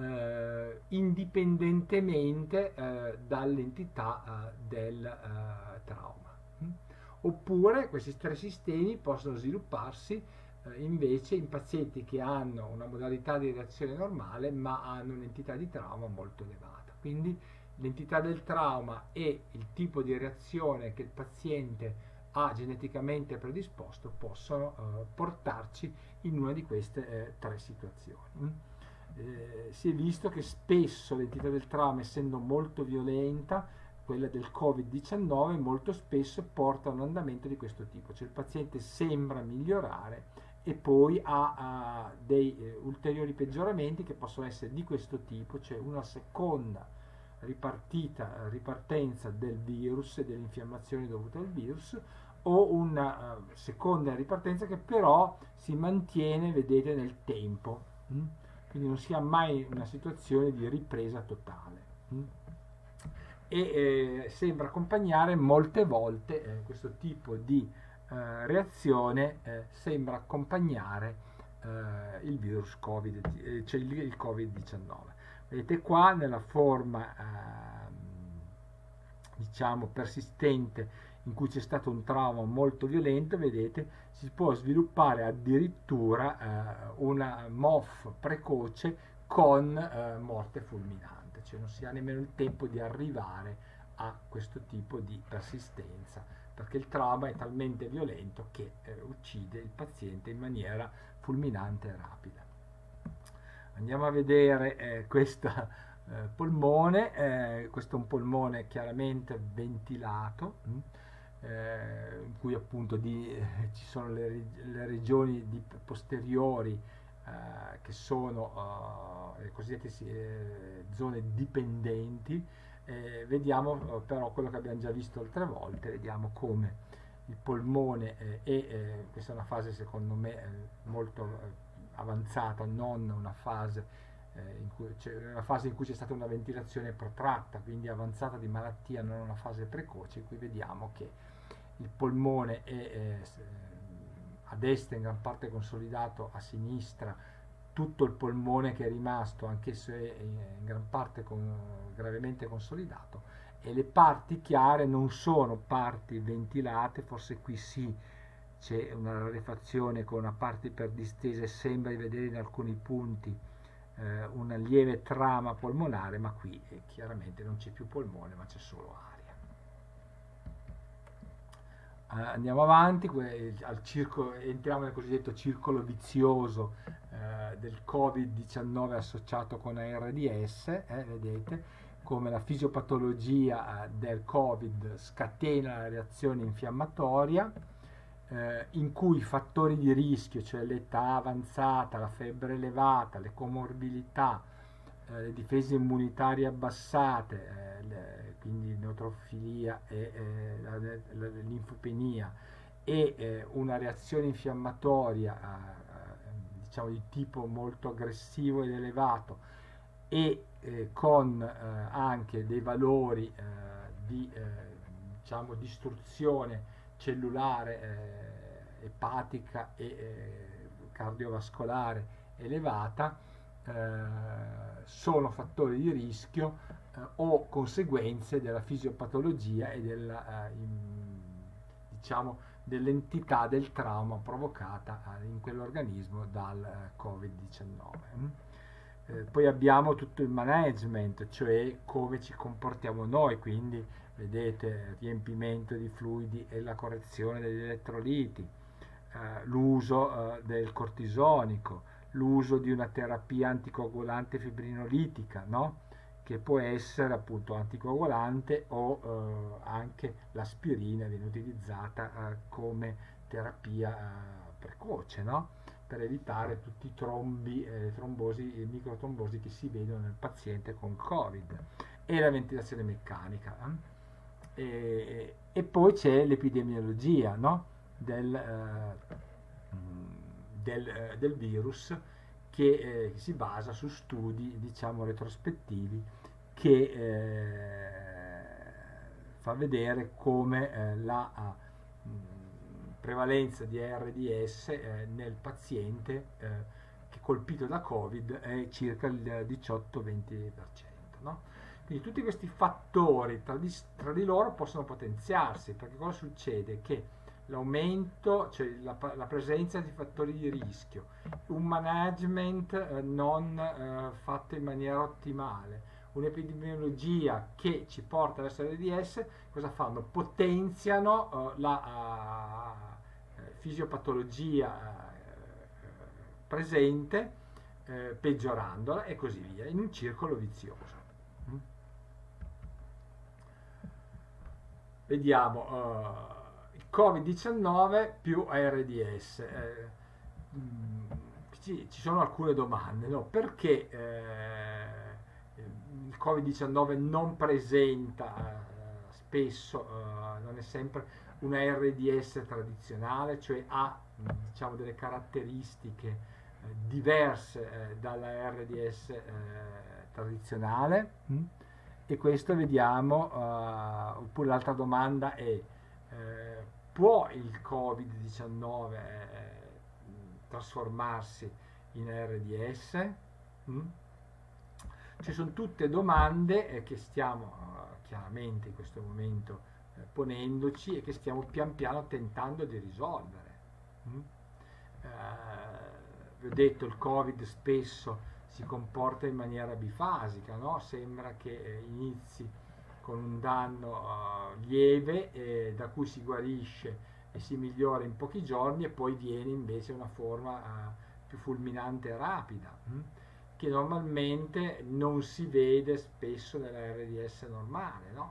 Speaker 1: indipendentemente dall'entità del trauma. Oppure questi tre sistemi possono svilupparsi invece in pazienti che hanno una modalità di reazione normale ma hanno un'entità di trauma molto elevata. Quindi l'entità del trauma e il tipo di reazione che il paziente ha geneticamente predisposto possono portarci in una di queste tre situazioni. Si è visto che spesso l'entità del trauma, essendo molto violenta, quella del Covid-19, molto spesso porta a un andamento di questo tipo, cioè il paziente sembra migliorare e poi ha dei ulteriori peggioramenti che possono essere di questo tipo, cioè una seconda ripartenza del virus e dell'infiammazione dovuta al virus, o una seconda ripartenza che però si mantiene, vedete, nel tempo, quindi non si ha mai una situazione di ripresa totale. E sembra accompagnare molte volte questo tipo di reazione sembra accompagnare il virus Covid, cioè il Covid-19. Vedete qua nella forma diciamo persistente in cui c'è stato un trauma molto violento, vedete, si può sviluppare addirittura una MOF precoce con morte fulminante, cioè non si ha nemmeno il tempo di arrivare a questo tipo di persistenza, perché il trauma è talmente violento che uccide il paziente in maniera fulminante e rapida. Andiamo a vedere questo polmone, questo è un polmone chiaramente ventilato, in cui appunto ci sono le regioni posteriori che sono le cosiddette zone dipendenti. Vediamo però quello che abbiamo già visto altre volte, vediamo come il polmone questa è una fase secondo me molto avanzata, non una fase una fase in cui c'è stata una ventilazione protratta, quindi avanzata di malattia, non una fase precoce. Qui vediamo che il polmone è a destra in gran parte consolidato, a sinistra tutto il polmone che è rimasto, anche se è in gran parte gravemente consolidato, e le parti chiare non sono parti ventilate, forse qui sì c'è una rarefazione con una parte iperdistesa e sembra di vedere in alcuni punti una lieve trama polmonare, ma qui chiaramente non c'è più polmone ma c'è solo aria. Andiamo avanti, entriamo nel cosiddetto circolo vizioso del Covid-19 associato con ARDS, vedete come la fisiopatologia del Covid scatena la reazione infiammatoria, in cui i fattori di rischio, cioè l'età avanzata, la febbre elevata, le comorbilità, le difese immunitarie abbassate, quindi neutrofilia e la linfopenia, e una reazione infiammatoria diciamo di tipo molto aggressivo ed elevato, e con anche dei valori di diciamo distruzione cellulare, epatica e cardiovascolare elevata, sono fattori di rischio o conseguenze della fisiopatologia e diciamo, dell'entità del trauma provocata in quell'organismo dal Covid-19. Poi abbiamo tutto il management, cioè come ci comportiamo noi, quindi vedete riempimento di fluidi e la correzione degli elettroliti, l'uso del cortisonico, l'uso di una terapia anticoagulante fibrinolitica, no? Che può essere appunto anticoagulante o anche l'aspirina viene utilizzata come terapia precoce, no? Per evitare tutti i trombi, trombosi, microtrombosi che si vedono nel paziente con Covid, e la ventilazione meccanica. E poi c'è l'epidemiologia, no? del virus che si basa su studi, diciamo, retrospettivi che fa vedere come la prevalenza di ARDS nel paziente che è colpito da Covid è circa il 18-20%, no? Quindi tutti questi fattori tra di loro possono potenziarsi, perché cosa succede? Che l'aumento, cioè la presenza di fattori di rischio, un management non fatto in maniera ottimale, un'epidemiologia che ci porta verso l'ARDS, cosa fanno? Potenziano la fisiopatologia presente, peggiorandola e così via, in un circolo vizioso. Vediamo il Covid-19 più ARDS. Ci sono alcune domande, no? Perché il Covid-19 non presenta spesso, non è sempre una ARDS tradizionale, cioè ha diciamo delle caratteristiche diverse dalla ARDS tradizionale? E questo vediamo, oppure l'altra domanda è, può il Covid-19 trasformarsi in ARDS? Ci sono tutte domande che stiamo chiaramente in questo momento ponendoci e che stiamo pian piano tentando di risolvere. Vi ho detto, il Covid spesso si comporta in maniera bifasica, no? Sembra che inizi con un danno lieve da cui si guarisce e si migliora in pochi giorni, e poi viene invece una forma più fulminante e rapida, che normalmente non si vede spesso nella RDS normale, no?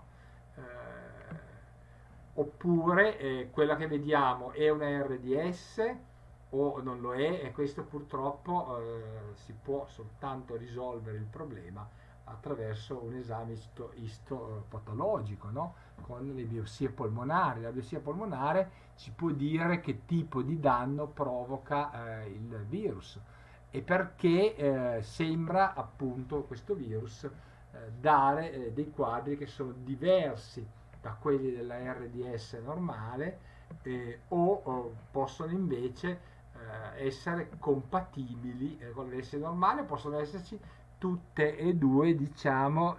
Speaker 1: Oppure quella che vediamo è una RDS o non lo è, e questo purtroppo si può soltanto risolvere il problema attraverso un esame istopatologico, no? Con le biopsie polmonari. La biopsia polmonare ci può dire che tipo di danno provoca il virus e perché sembra appunto questo virus dare dei quadri che sono diversi da quelli della RDS normale o possono invece essere compatibili con l'RDS normale, possono esserci tutte e due, diciamo,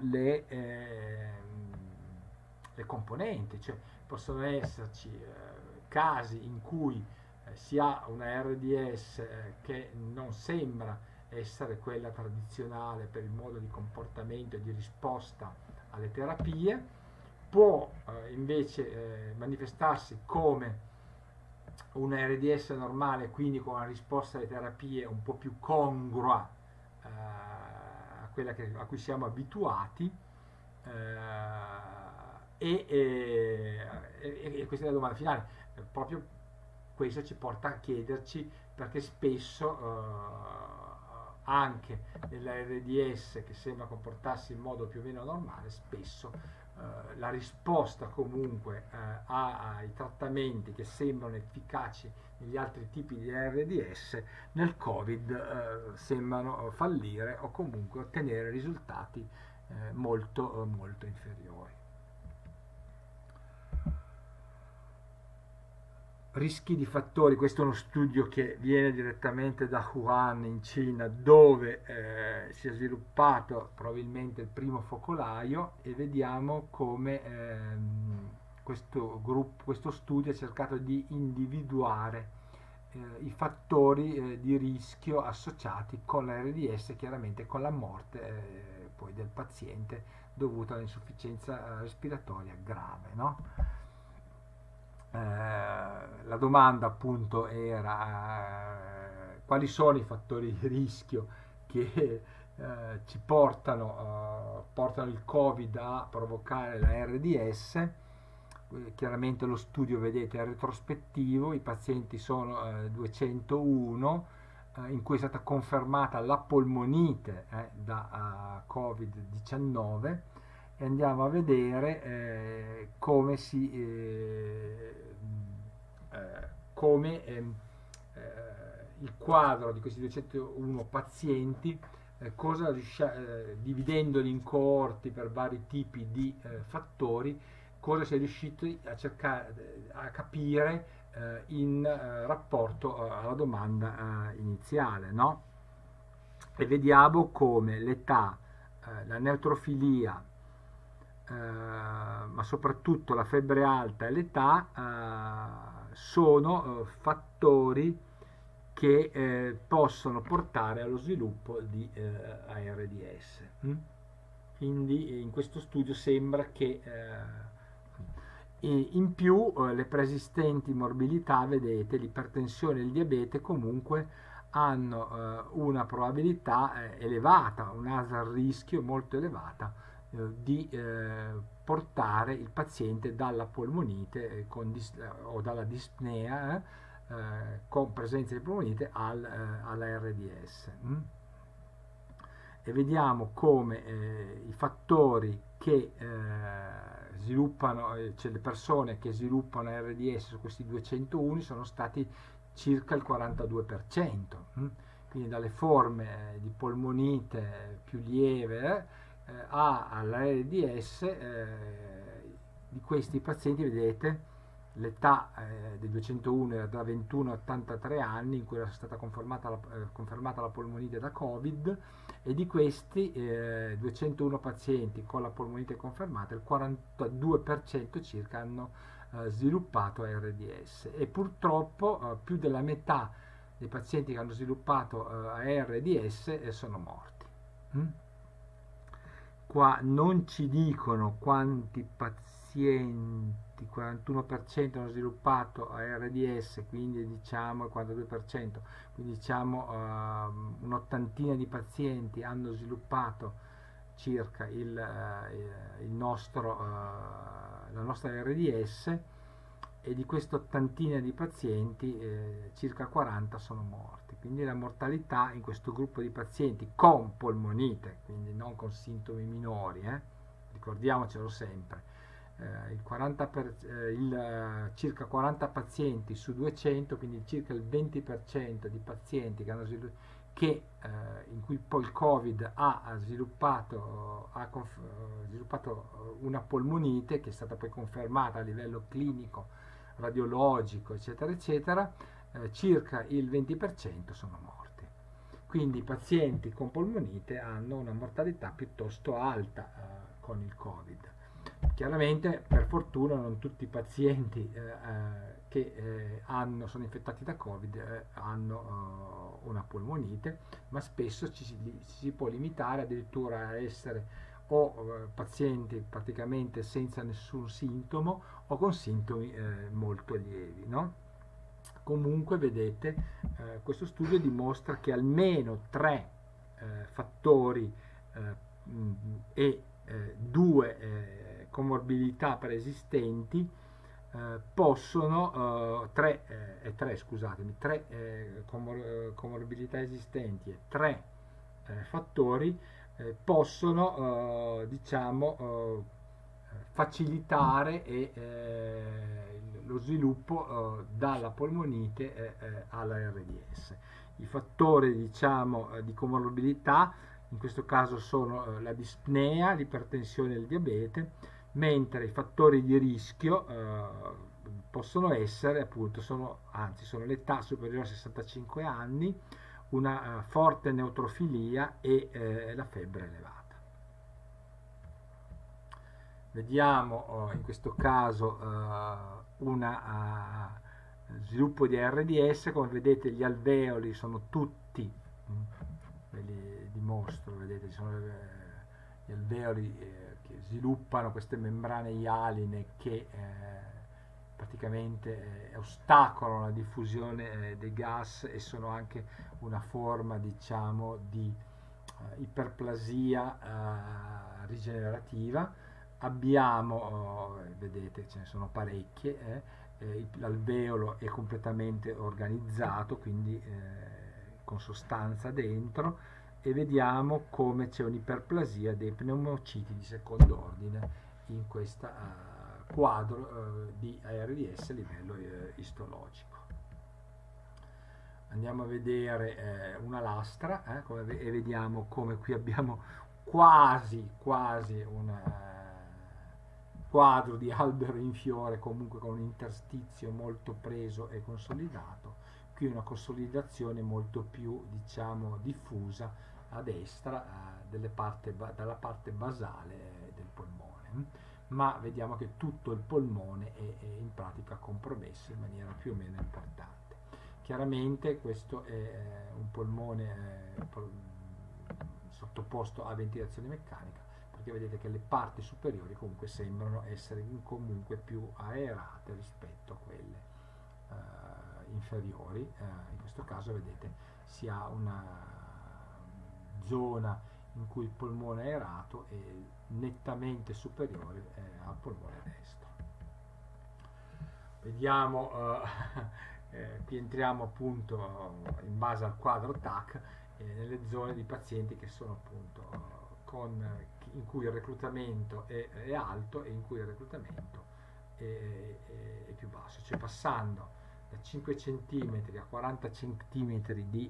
Speaker 1: le componenti, cioè possono esserci casi in cui si ha una RDS che non sembra essere quella tradizionale per il modo di comportamento e di risposta alle terapie, può invece manifestarsi come una RDS normale, quindi con una risposta alle terapie un po' più congrua a quella a cui siamo abituati, e questa è la domanda finale. Proprio questo ci porta a chiederci perché spesso anche nella RDS che sembra comportarsi in modo più o meno normale, spesso la risposta comunque ai trattamenti che sembrano efficaci negli altri tipi di RDS nel Covid sembrano fallire o comunque ottenere risultati molto inferiori. Rischi di fattori, questo è uno studio che viene direttamente da Wuhan in Cina, dove si è sviluppato probabilmente il primo focolaio, e vediamo come questo studio ha cercato di individuare i fattori di rischio associati con la RDS, chiaramente con la morte poi del paziente dovuta all'insufficienza respiratoria grave, no? La domanda appunto era quali sono i fattori di rischio che ci portano il Covid a provocare la RDS. Chiaramente lo studio, vedete, è retrospettivo, i pazienti sono 201, in cui è stata confermata la polmonite da Covid-19, e andiamo a vedere come il quadro di questi 201 pazienti, dividendoli in coorti per vari tipi di fattori, cosa si è riusciti a cercare a capire in rapporto alla domanda iniziale, no? E vediamo come l'età, la neutrofilia, ma soprattutto la febbre alta e l'età sono fattori che possono portare allo sviluppo di ARDS. Quindi in questo studio sembra che in più le preesistenti morbilità, vedete, l'ipertensione e il diabete comunque hanno una probabilità elevata, un hazard rischio molto elevata di portare il paziente dalla polmonite o dalla dispnea con presenza di polmonite alla RDS. E vediamo come i fattori che sviluppano, cioè le persone che sviluppano RDS su questi 201 sono stati circa il 42%. Quindi dalle forme di polmonite più lieve alla RDS, di questi pazienti, vedete, l'età dei 201 era da 21 a 83 anni, in cui era stata confermata la polmonite da Covid, e di questi 201 pazienti con la polmonite confermata, il 42% circa hanno sviluppato ARDS, e purtroppo più della metà dei pazienti che hanno sviluppato ARDS sono morti. Qua non ci dicono quanti pazienti, 41% hanno sviluppato ARDS, quindi diciamo il 42%, quindi diciamo un'ottantina di pazienti hanno sviluppato circa la nostra ARDS, e di questa ottantina di pazienti circa 40 sono morti. Quindi la mortalità in questo gruppo di pazienti con polmonite, quindi non con sintomi minori, ricordiamocelo sempre, circa 40 pazienti su 200, quindi circa il 20% di pazienti in cui poi il Covid ha sviluppato una polmonite che è stata poi confermata a livello clinico, radiologico, eccetera, eccetera, circa il 20% sono morti. Quindi i pazienti con polmonite hanno una mortalità piuttosto alta con il Covid. Chiaramente, per fortuna, non tutti i pazienti che sono infettati da Covid hanno una polmonite, ma spesso ci si può limitare addirittura a essere o pazienti praticamente senza nessun sintomo o con sintomi molto lievi, no? Comunque, vedete, questo studio dimostra che almeno 3 fattori e 2 comorbidità preesistenti possono 3 comorbidità esistenti e 3 fattori possono facilitare lo sviluppo dalla polmonite alla RDS. I fattori di comorbidità in questo caso sono la dispnea, l'ipertensione e il diabete, mentre i fattori di rischio possono essere, appunto, sono l'età superiore a 65 anni, una forte neutrofilia e la febbre elevata. Vediamo in questo caso sviluppo di ARDS. Come vedete, gli alveoli sono tutti, ve li dimostro, vedete, sono gli alveoli che sviluppano queste membrane ialine che praticamente ostacolano la diffusione dei gas e sono anche una forma, diciamo, di iperplasia rigenerativa. Abbiamo, vedete, ce ne sono parecchie, l'alveolo è completamente organizzato, quindi con sostanza dentro, e vediamo come c'è un'iperplasia dei pneumociti di secondo ordine in questo quadro di ARDS a livello istologico. Andiamo a vedere una lastra e vediamo come qui abbiamo quasi un quadro di albero in fiore, comunque con un interstizio molto preso e consolidato. Qui una consolidazione molto più, diciamo, diffusa a destra dalla parte basale del polmone, ma vediamo che tutto il polmone è in pratica compromesso in maniera più o meno importante. Chiaramente questo è un polmone sottoposto a ventilazione meccanica, perché vedete che le parti superiori comunque sembrano essere comunque più aerate rispetto a quelle inferiori. In questo caso vedete si ha una zona in cui il polmone è aerato è nettamente superiore al polmone destro. Vediamo, qui entriamo appunto in base al quadro TAC nelle zone di pazienti che sono appunto in cui il reclutamento è alto e in cui il reclutamento è più basso, cioè passando da 5 cm a 40 cm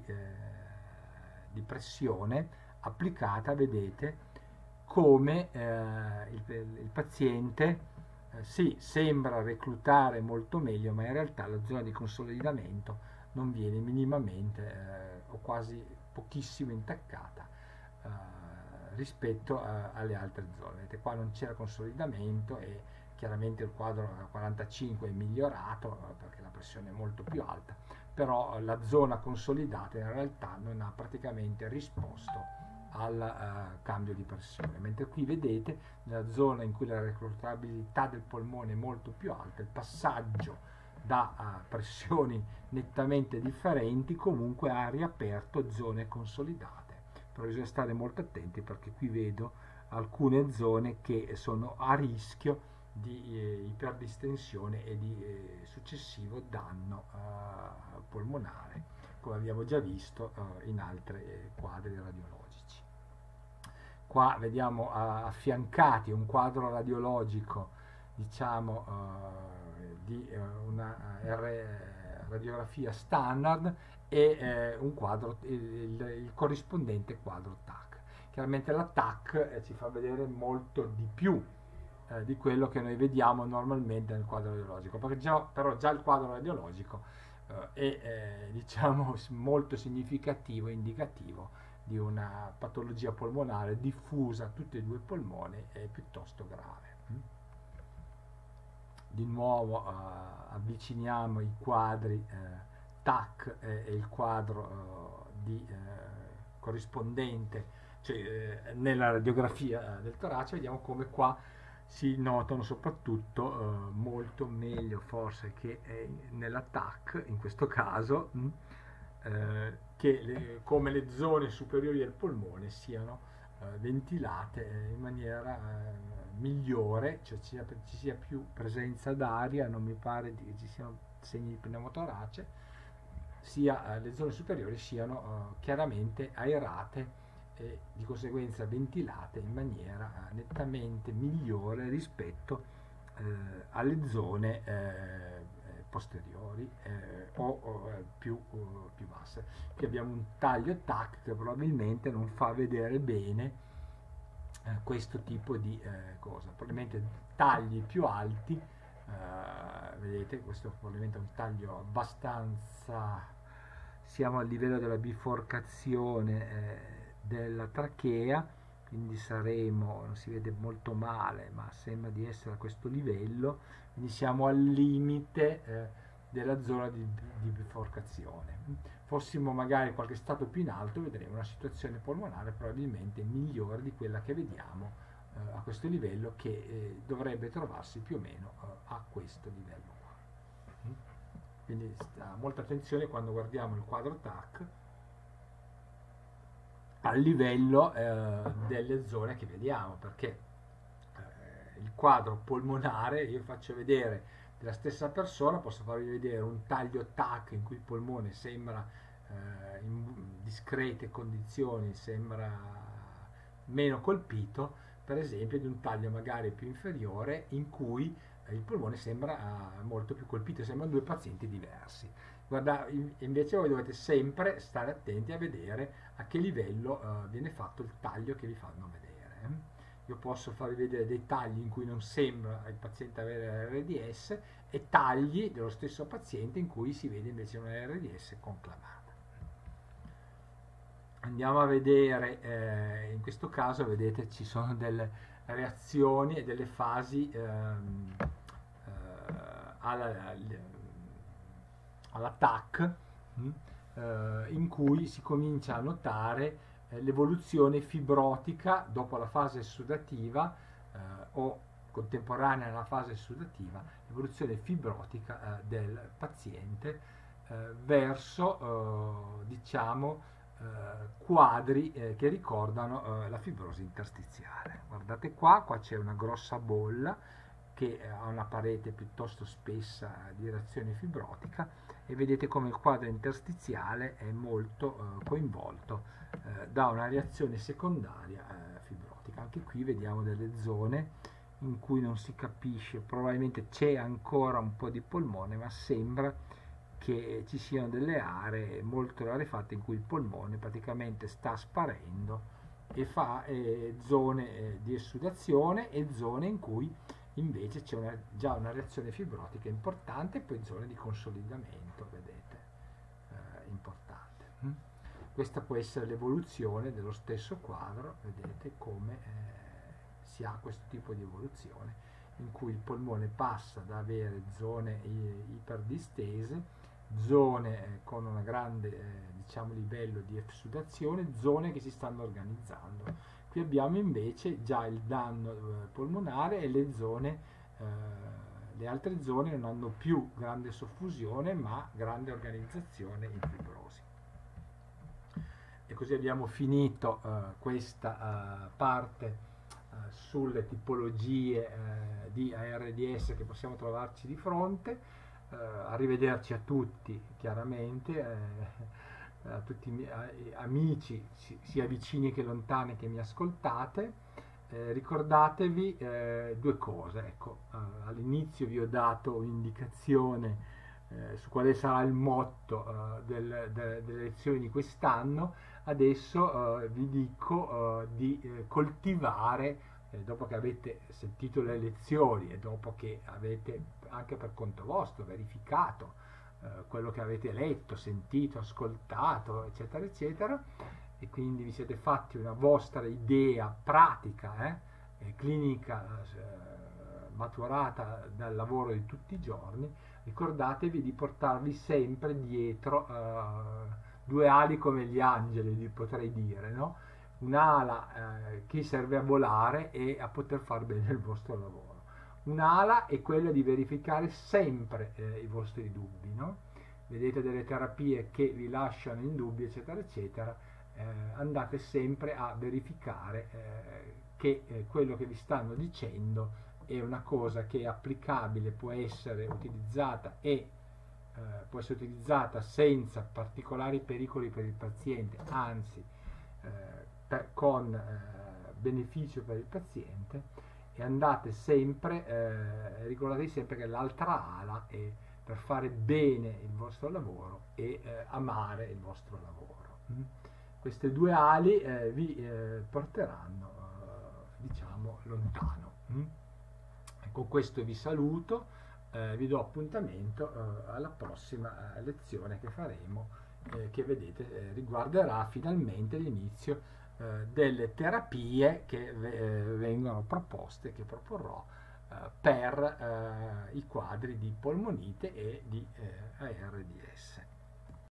Speaker 1: di pressione applicata, vedete come il paziente sì, sembra reclutare molto meglio, ma in realtà la zona di consolidamento non viene minimamente o quasi pochissimo intaccata rispetto alle altre zone. Vedete, qua non c'era consolidamento e chiaramente il quadro a 45 è migliorato perché la pressione è molto più alta, però la zona consolidata in realtà non ha praticamente risposto al cambio di pressione, mentre qui vedete nella zona in cui la reclutabilità del polmone è molto più alta, il passaggio da pressioni nettamente differenti comunque ha riaperto zone consolidate. Però bisogna stare molto attenti perché qui vedo alcune zone che sono a rischio di iperdistensione e di successivo danno polmonare, come abbiamo già visto in altri quadri radiologici. Qua vediamo affiancati un quadro radiologico, diciamo, di una radiografia standard e un quadro, il corrispondente quadro TAC. Chiaramente la TAC ci fa vedere molto di più di quello che noi vediamo normalmente nel quadro radiologico, perché però già il quadro radiologico è diciamo molto significativo e indicativo di una patologia polmonare diffusa a tutti e due i polmoni e piuttosto grave. Di nuovo avviciniamo i quadri TAC e il quadro corrispondente, cioè nella radiografia del torace vediamo come qua si notano soprattutto molto meglio forse che nella TAC in questo caso che come le zone superiori del polmone siano ventilate in maniera migliore, cioè ci sia più presenza d'aria, non mi pare che ci siano segni di pneumotorace, sia le zone superiori siano chiaramente aerate e di conseguenza ventilate in maniera nettamente migliore rispetto alle zone posteriori o più basse. Qui abbiamo un taglio TAC che probabilmente non fa vedere bene questo tipo di cosa. Probabilmente tagli più alti, vedete, questo probabilmente è un taglio abbastanza, siamo a livello della biforcazione della trachea, quindi saremo, non si vede molto male, ma sembra di essere a questo livello, quindi siamo al limite della zona di biforcazione. Fossimo magari qualche stato più in alto, vedremo una situazione polmonare probabilmente migliore di quella che vediamo a questo livello, che dovrebbe trovarsi più o meno a questo livello qua. Quindi molta attenzione quando guardiamo il quadro TAC al livello delle zone che vediamo, perché il quadro polmonare, io faccio vedere della stessa persona, posso farvi vedere un taglio TAC in cui il polmone sembra in discrete condizioni, sembra meno colpito, per esempio di un taglio magari più inferiore in cui il polmone sembra molto più colpito, sembrano due pazienti diversi. Guarda, invece voi dovete sempre stare attenti a vedere a che livello viene fatto il taglio che vi fanno vedere. Io posso farvi vedere dei tagli in cui non sembra il paziente avere RDS e tagli dello stesso paziente in cui si vede invece una RDS conclamata. Andiamo a vedere, in questo caso vedete ci sono delle reazioni e delle fasi all'attack in cui si comincia a notare l'evoluzione fibrotica dopo la fase sudativa o contemporanea alla fase sudativa, l'evoluzione fibrotica del paziente verso diciamo quadri che ricordano la fibrosi interstiziale. Guardate qua c'è una grossa bolla che ha una parete piuttosto spessa di reazione fibrotica e vedete come il quadro interstiziale è molto coinvolto da una reazione secondaria fibrotica. Anche qui vediamo delle zone in cui non si capisce, probabilmente c'è ancora un po' di polmone, ma sembra che ci siano delle aree molto rarefatte in cui il polmone praticamente sta sparendo e fa zone di essudazione e zone in cui invece c'è già una reazione fibrotica importante e poi zone di consolidamento, vedete, importante. Questa può essere l'evoluzione dello stesso quadro, vedete come si ha questo tipo di evoluzione in cui il polmone passa da avere zone iperdistese, zone con un grande diciamo, livello di efsudazione, zone che si stanno organizzando. Qui abbiamo invece già il danno polmonare e le altre zone non hanno più grande soffusione ma grande organizzazione in fibrosi. E così abbiamo finito questa parte sulle tipologie di ARDS che possiamo trovarci di fronte. Arrivederci a tutti, chiaramente, a tutti i amici, sia vicini che lontani che mi ascoltate. Ricordatevi due cose. Ecco, all'inizio vi ho dato un'indicazione su quale sarà il motto delle lezioni di quest'anno. Adesso vi dico di coltivare, dopo che avete sentito le lezioni e dopo che avete anche per conto vostro verificato quello che avete letto, sentito, ascoltato, eccetera, eccetera, e quindi vi siete fatti una vostra idea pratica, clinica, maturata dal lavoro di tutti i giorni, ricordatevi di portarvi sempre dietro due ali come gli angeli, potrei dire, no? Un'ala che serve a volare e a poter far bene il vostro lavoro. Un'ala è quella di verificare sempre i vostri dubbi, no? Vedete delle terapie che vi lasciano in dubbio, eccetera, eccetera, andate sempre a verificare che quello che vi stanno dicendo è una cosa che è applicabile, può essere utilizzata senza particolari pericoli per il paziente, anzi con beneficio per il paziente, e andate sempre, ricordatevi sempre che l'altra ala è per fare bene il vostro lavoro e amare il vostro lavoro. Queste due ali vi porteranno, diciamo, lontano. Con questo vi saluto, vi do appuntamento alla prossima lezione che faremo, che vedete riguarderà finalmente l'inizio delle terapie che vengono proposte, che proporrò per i quadri di polmonite e di ARDS.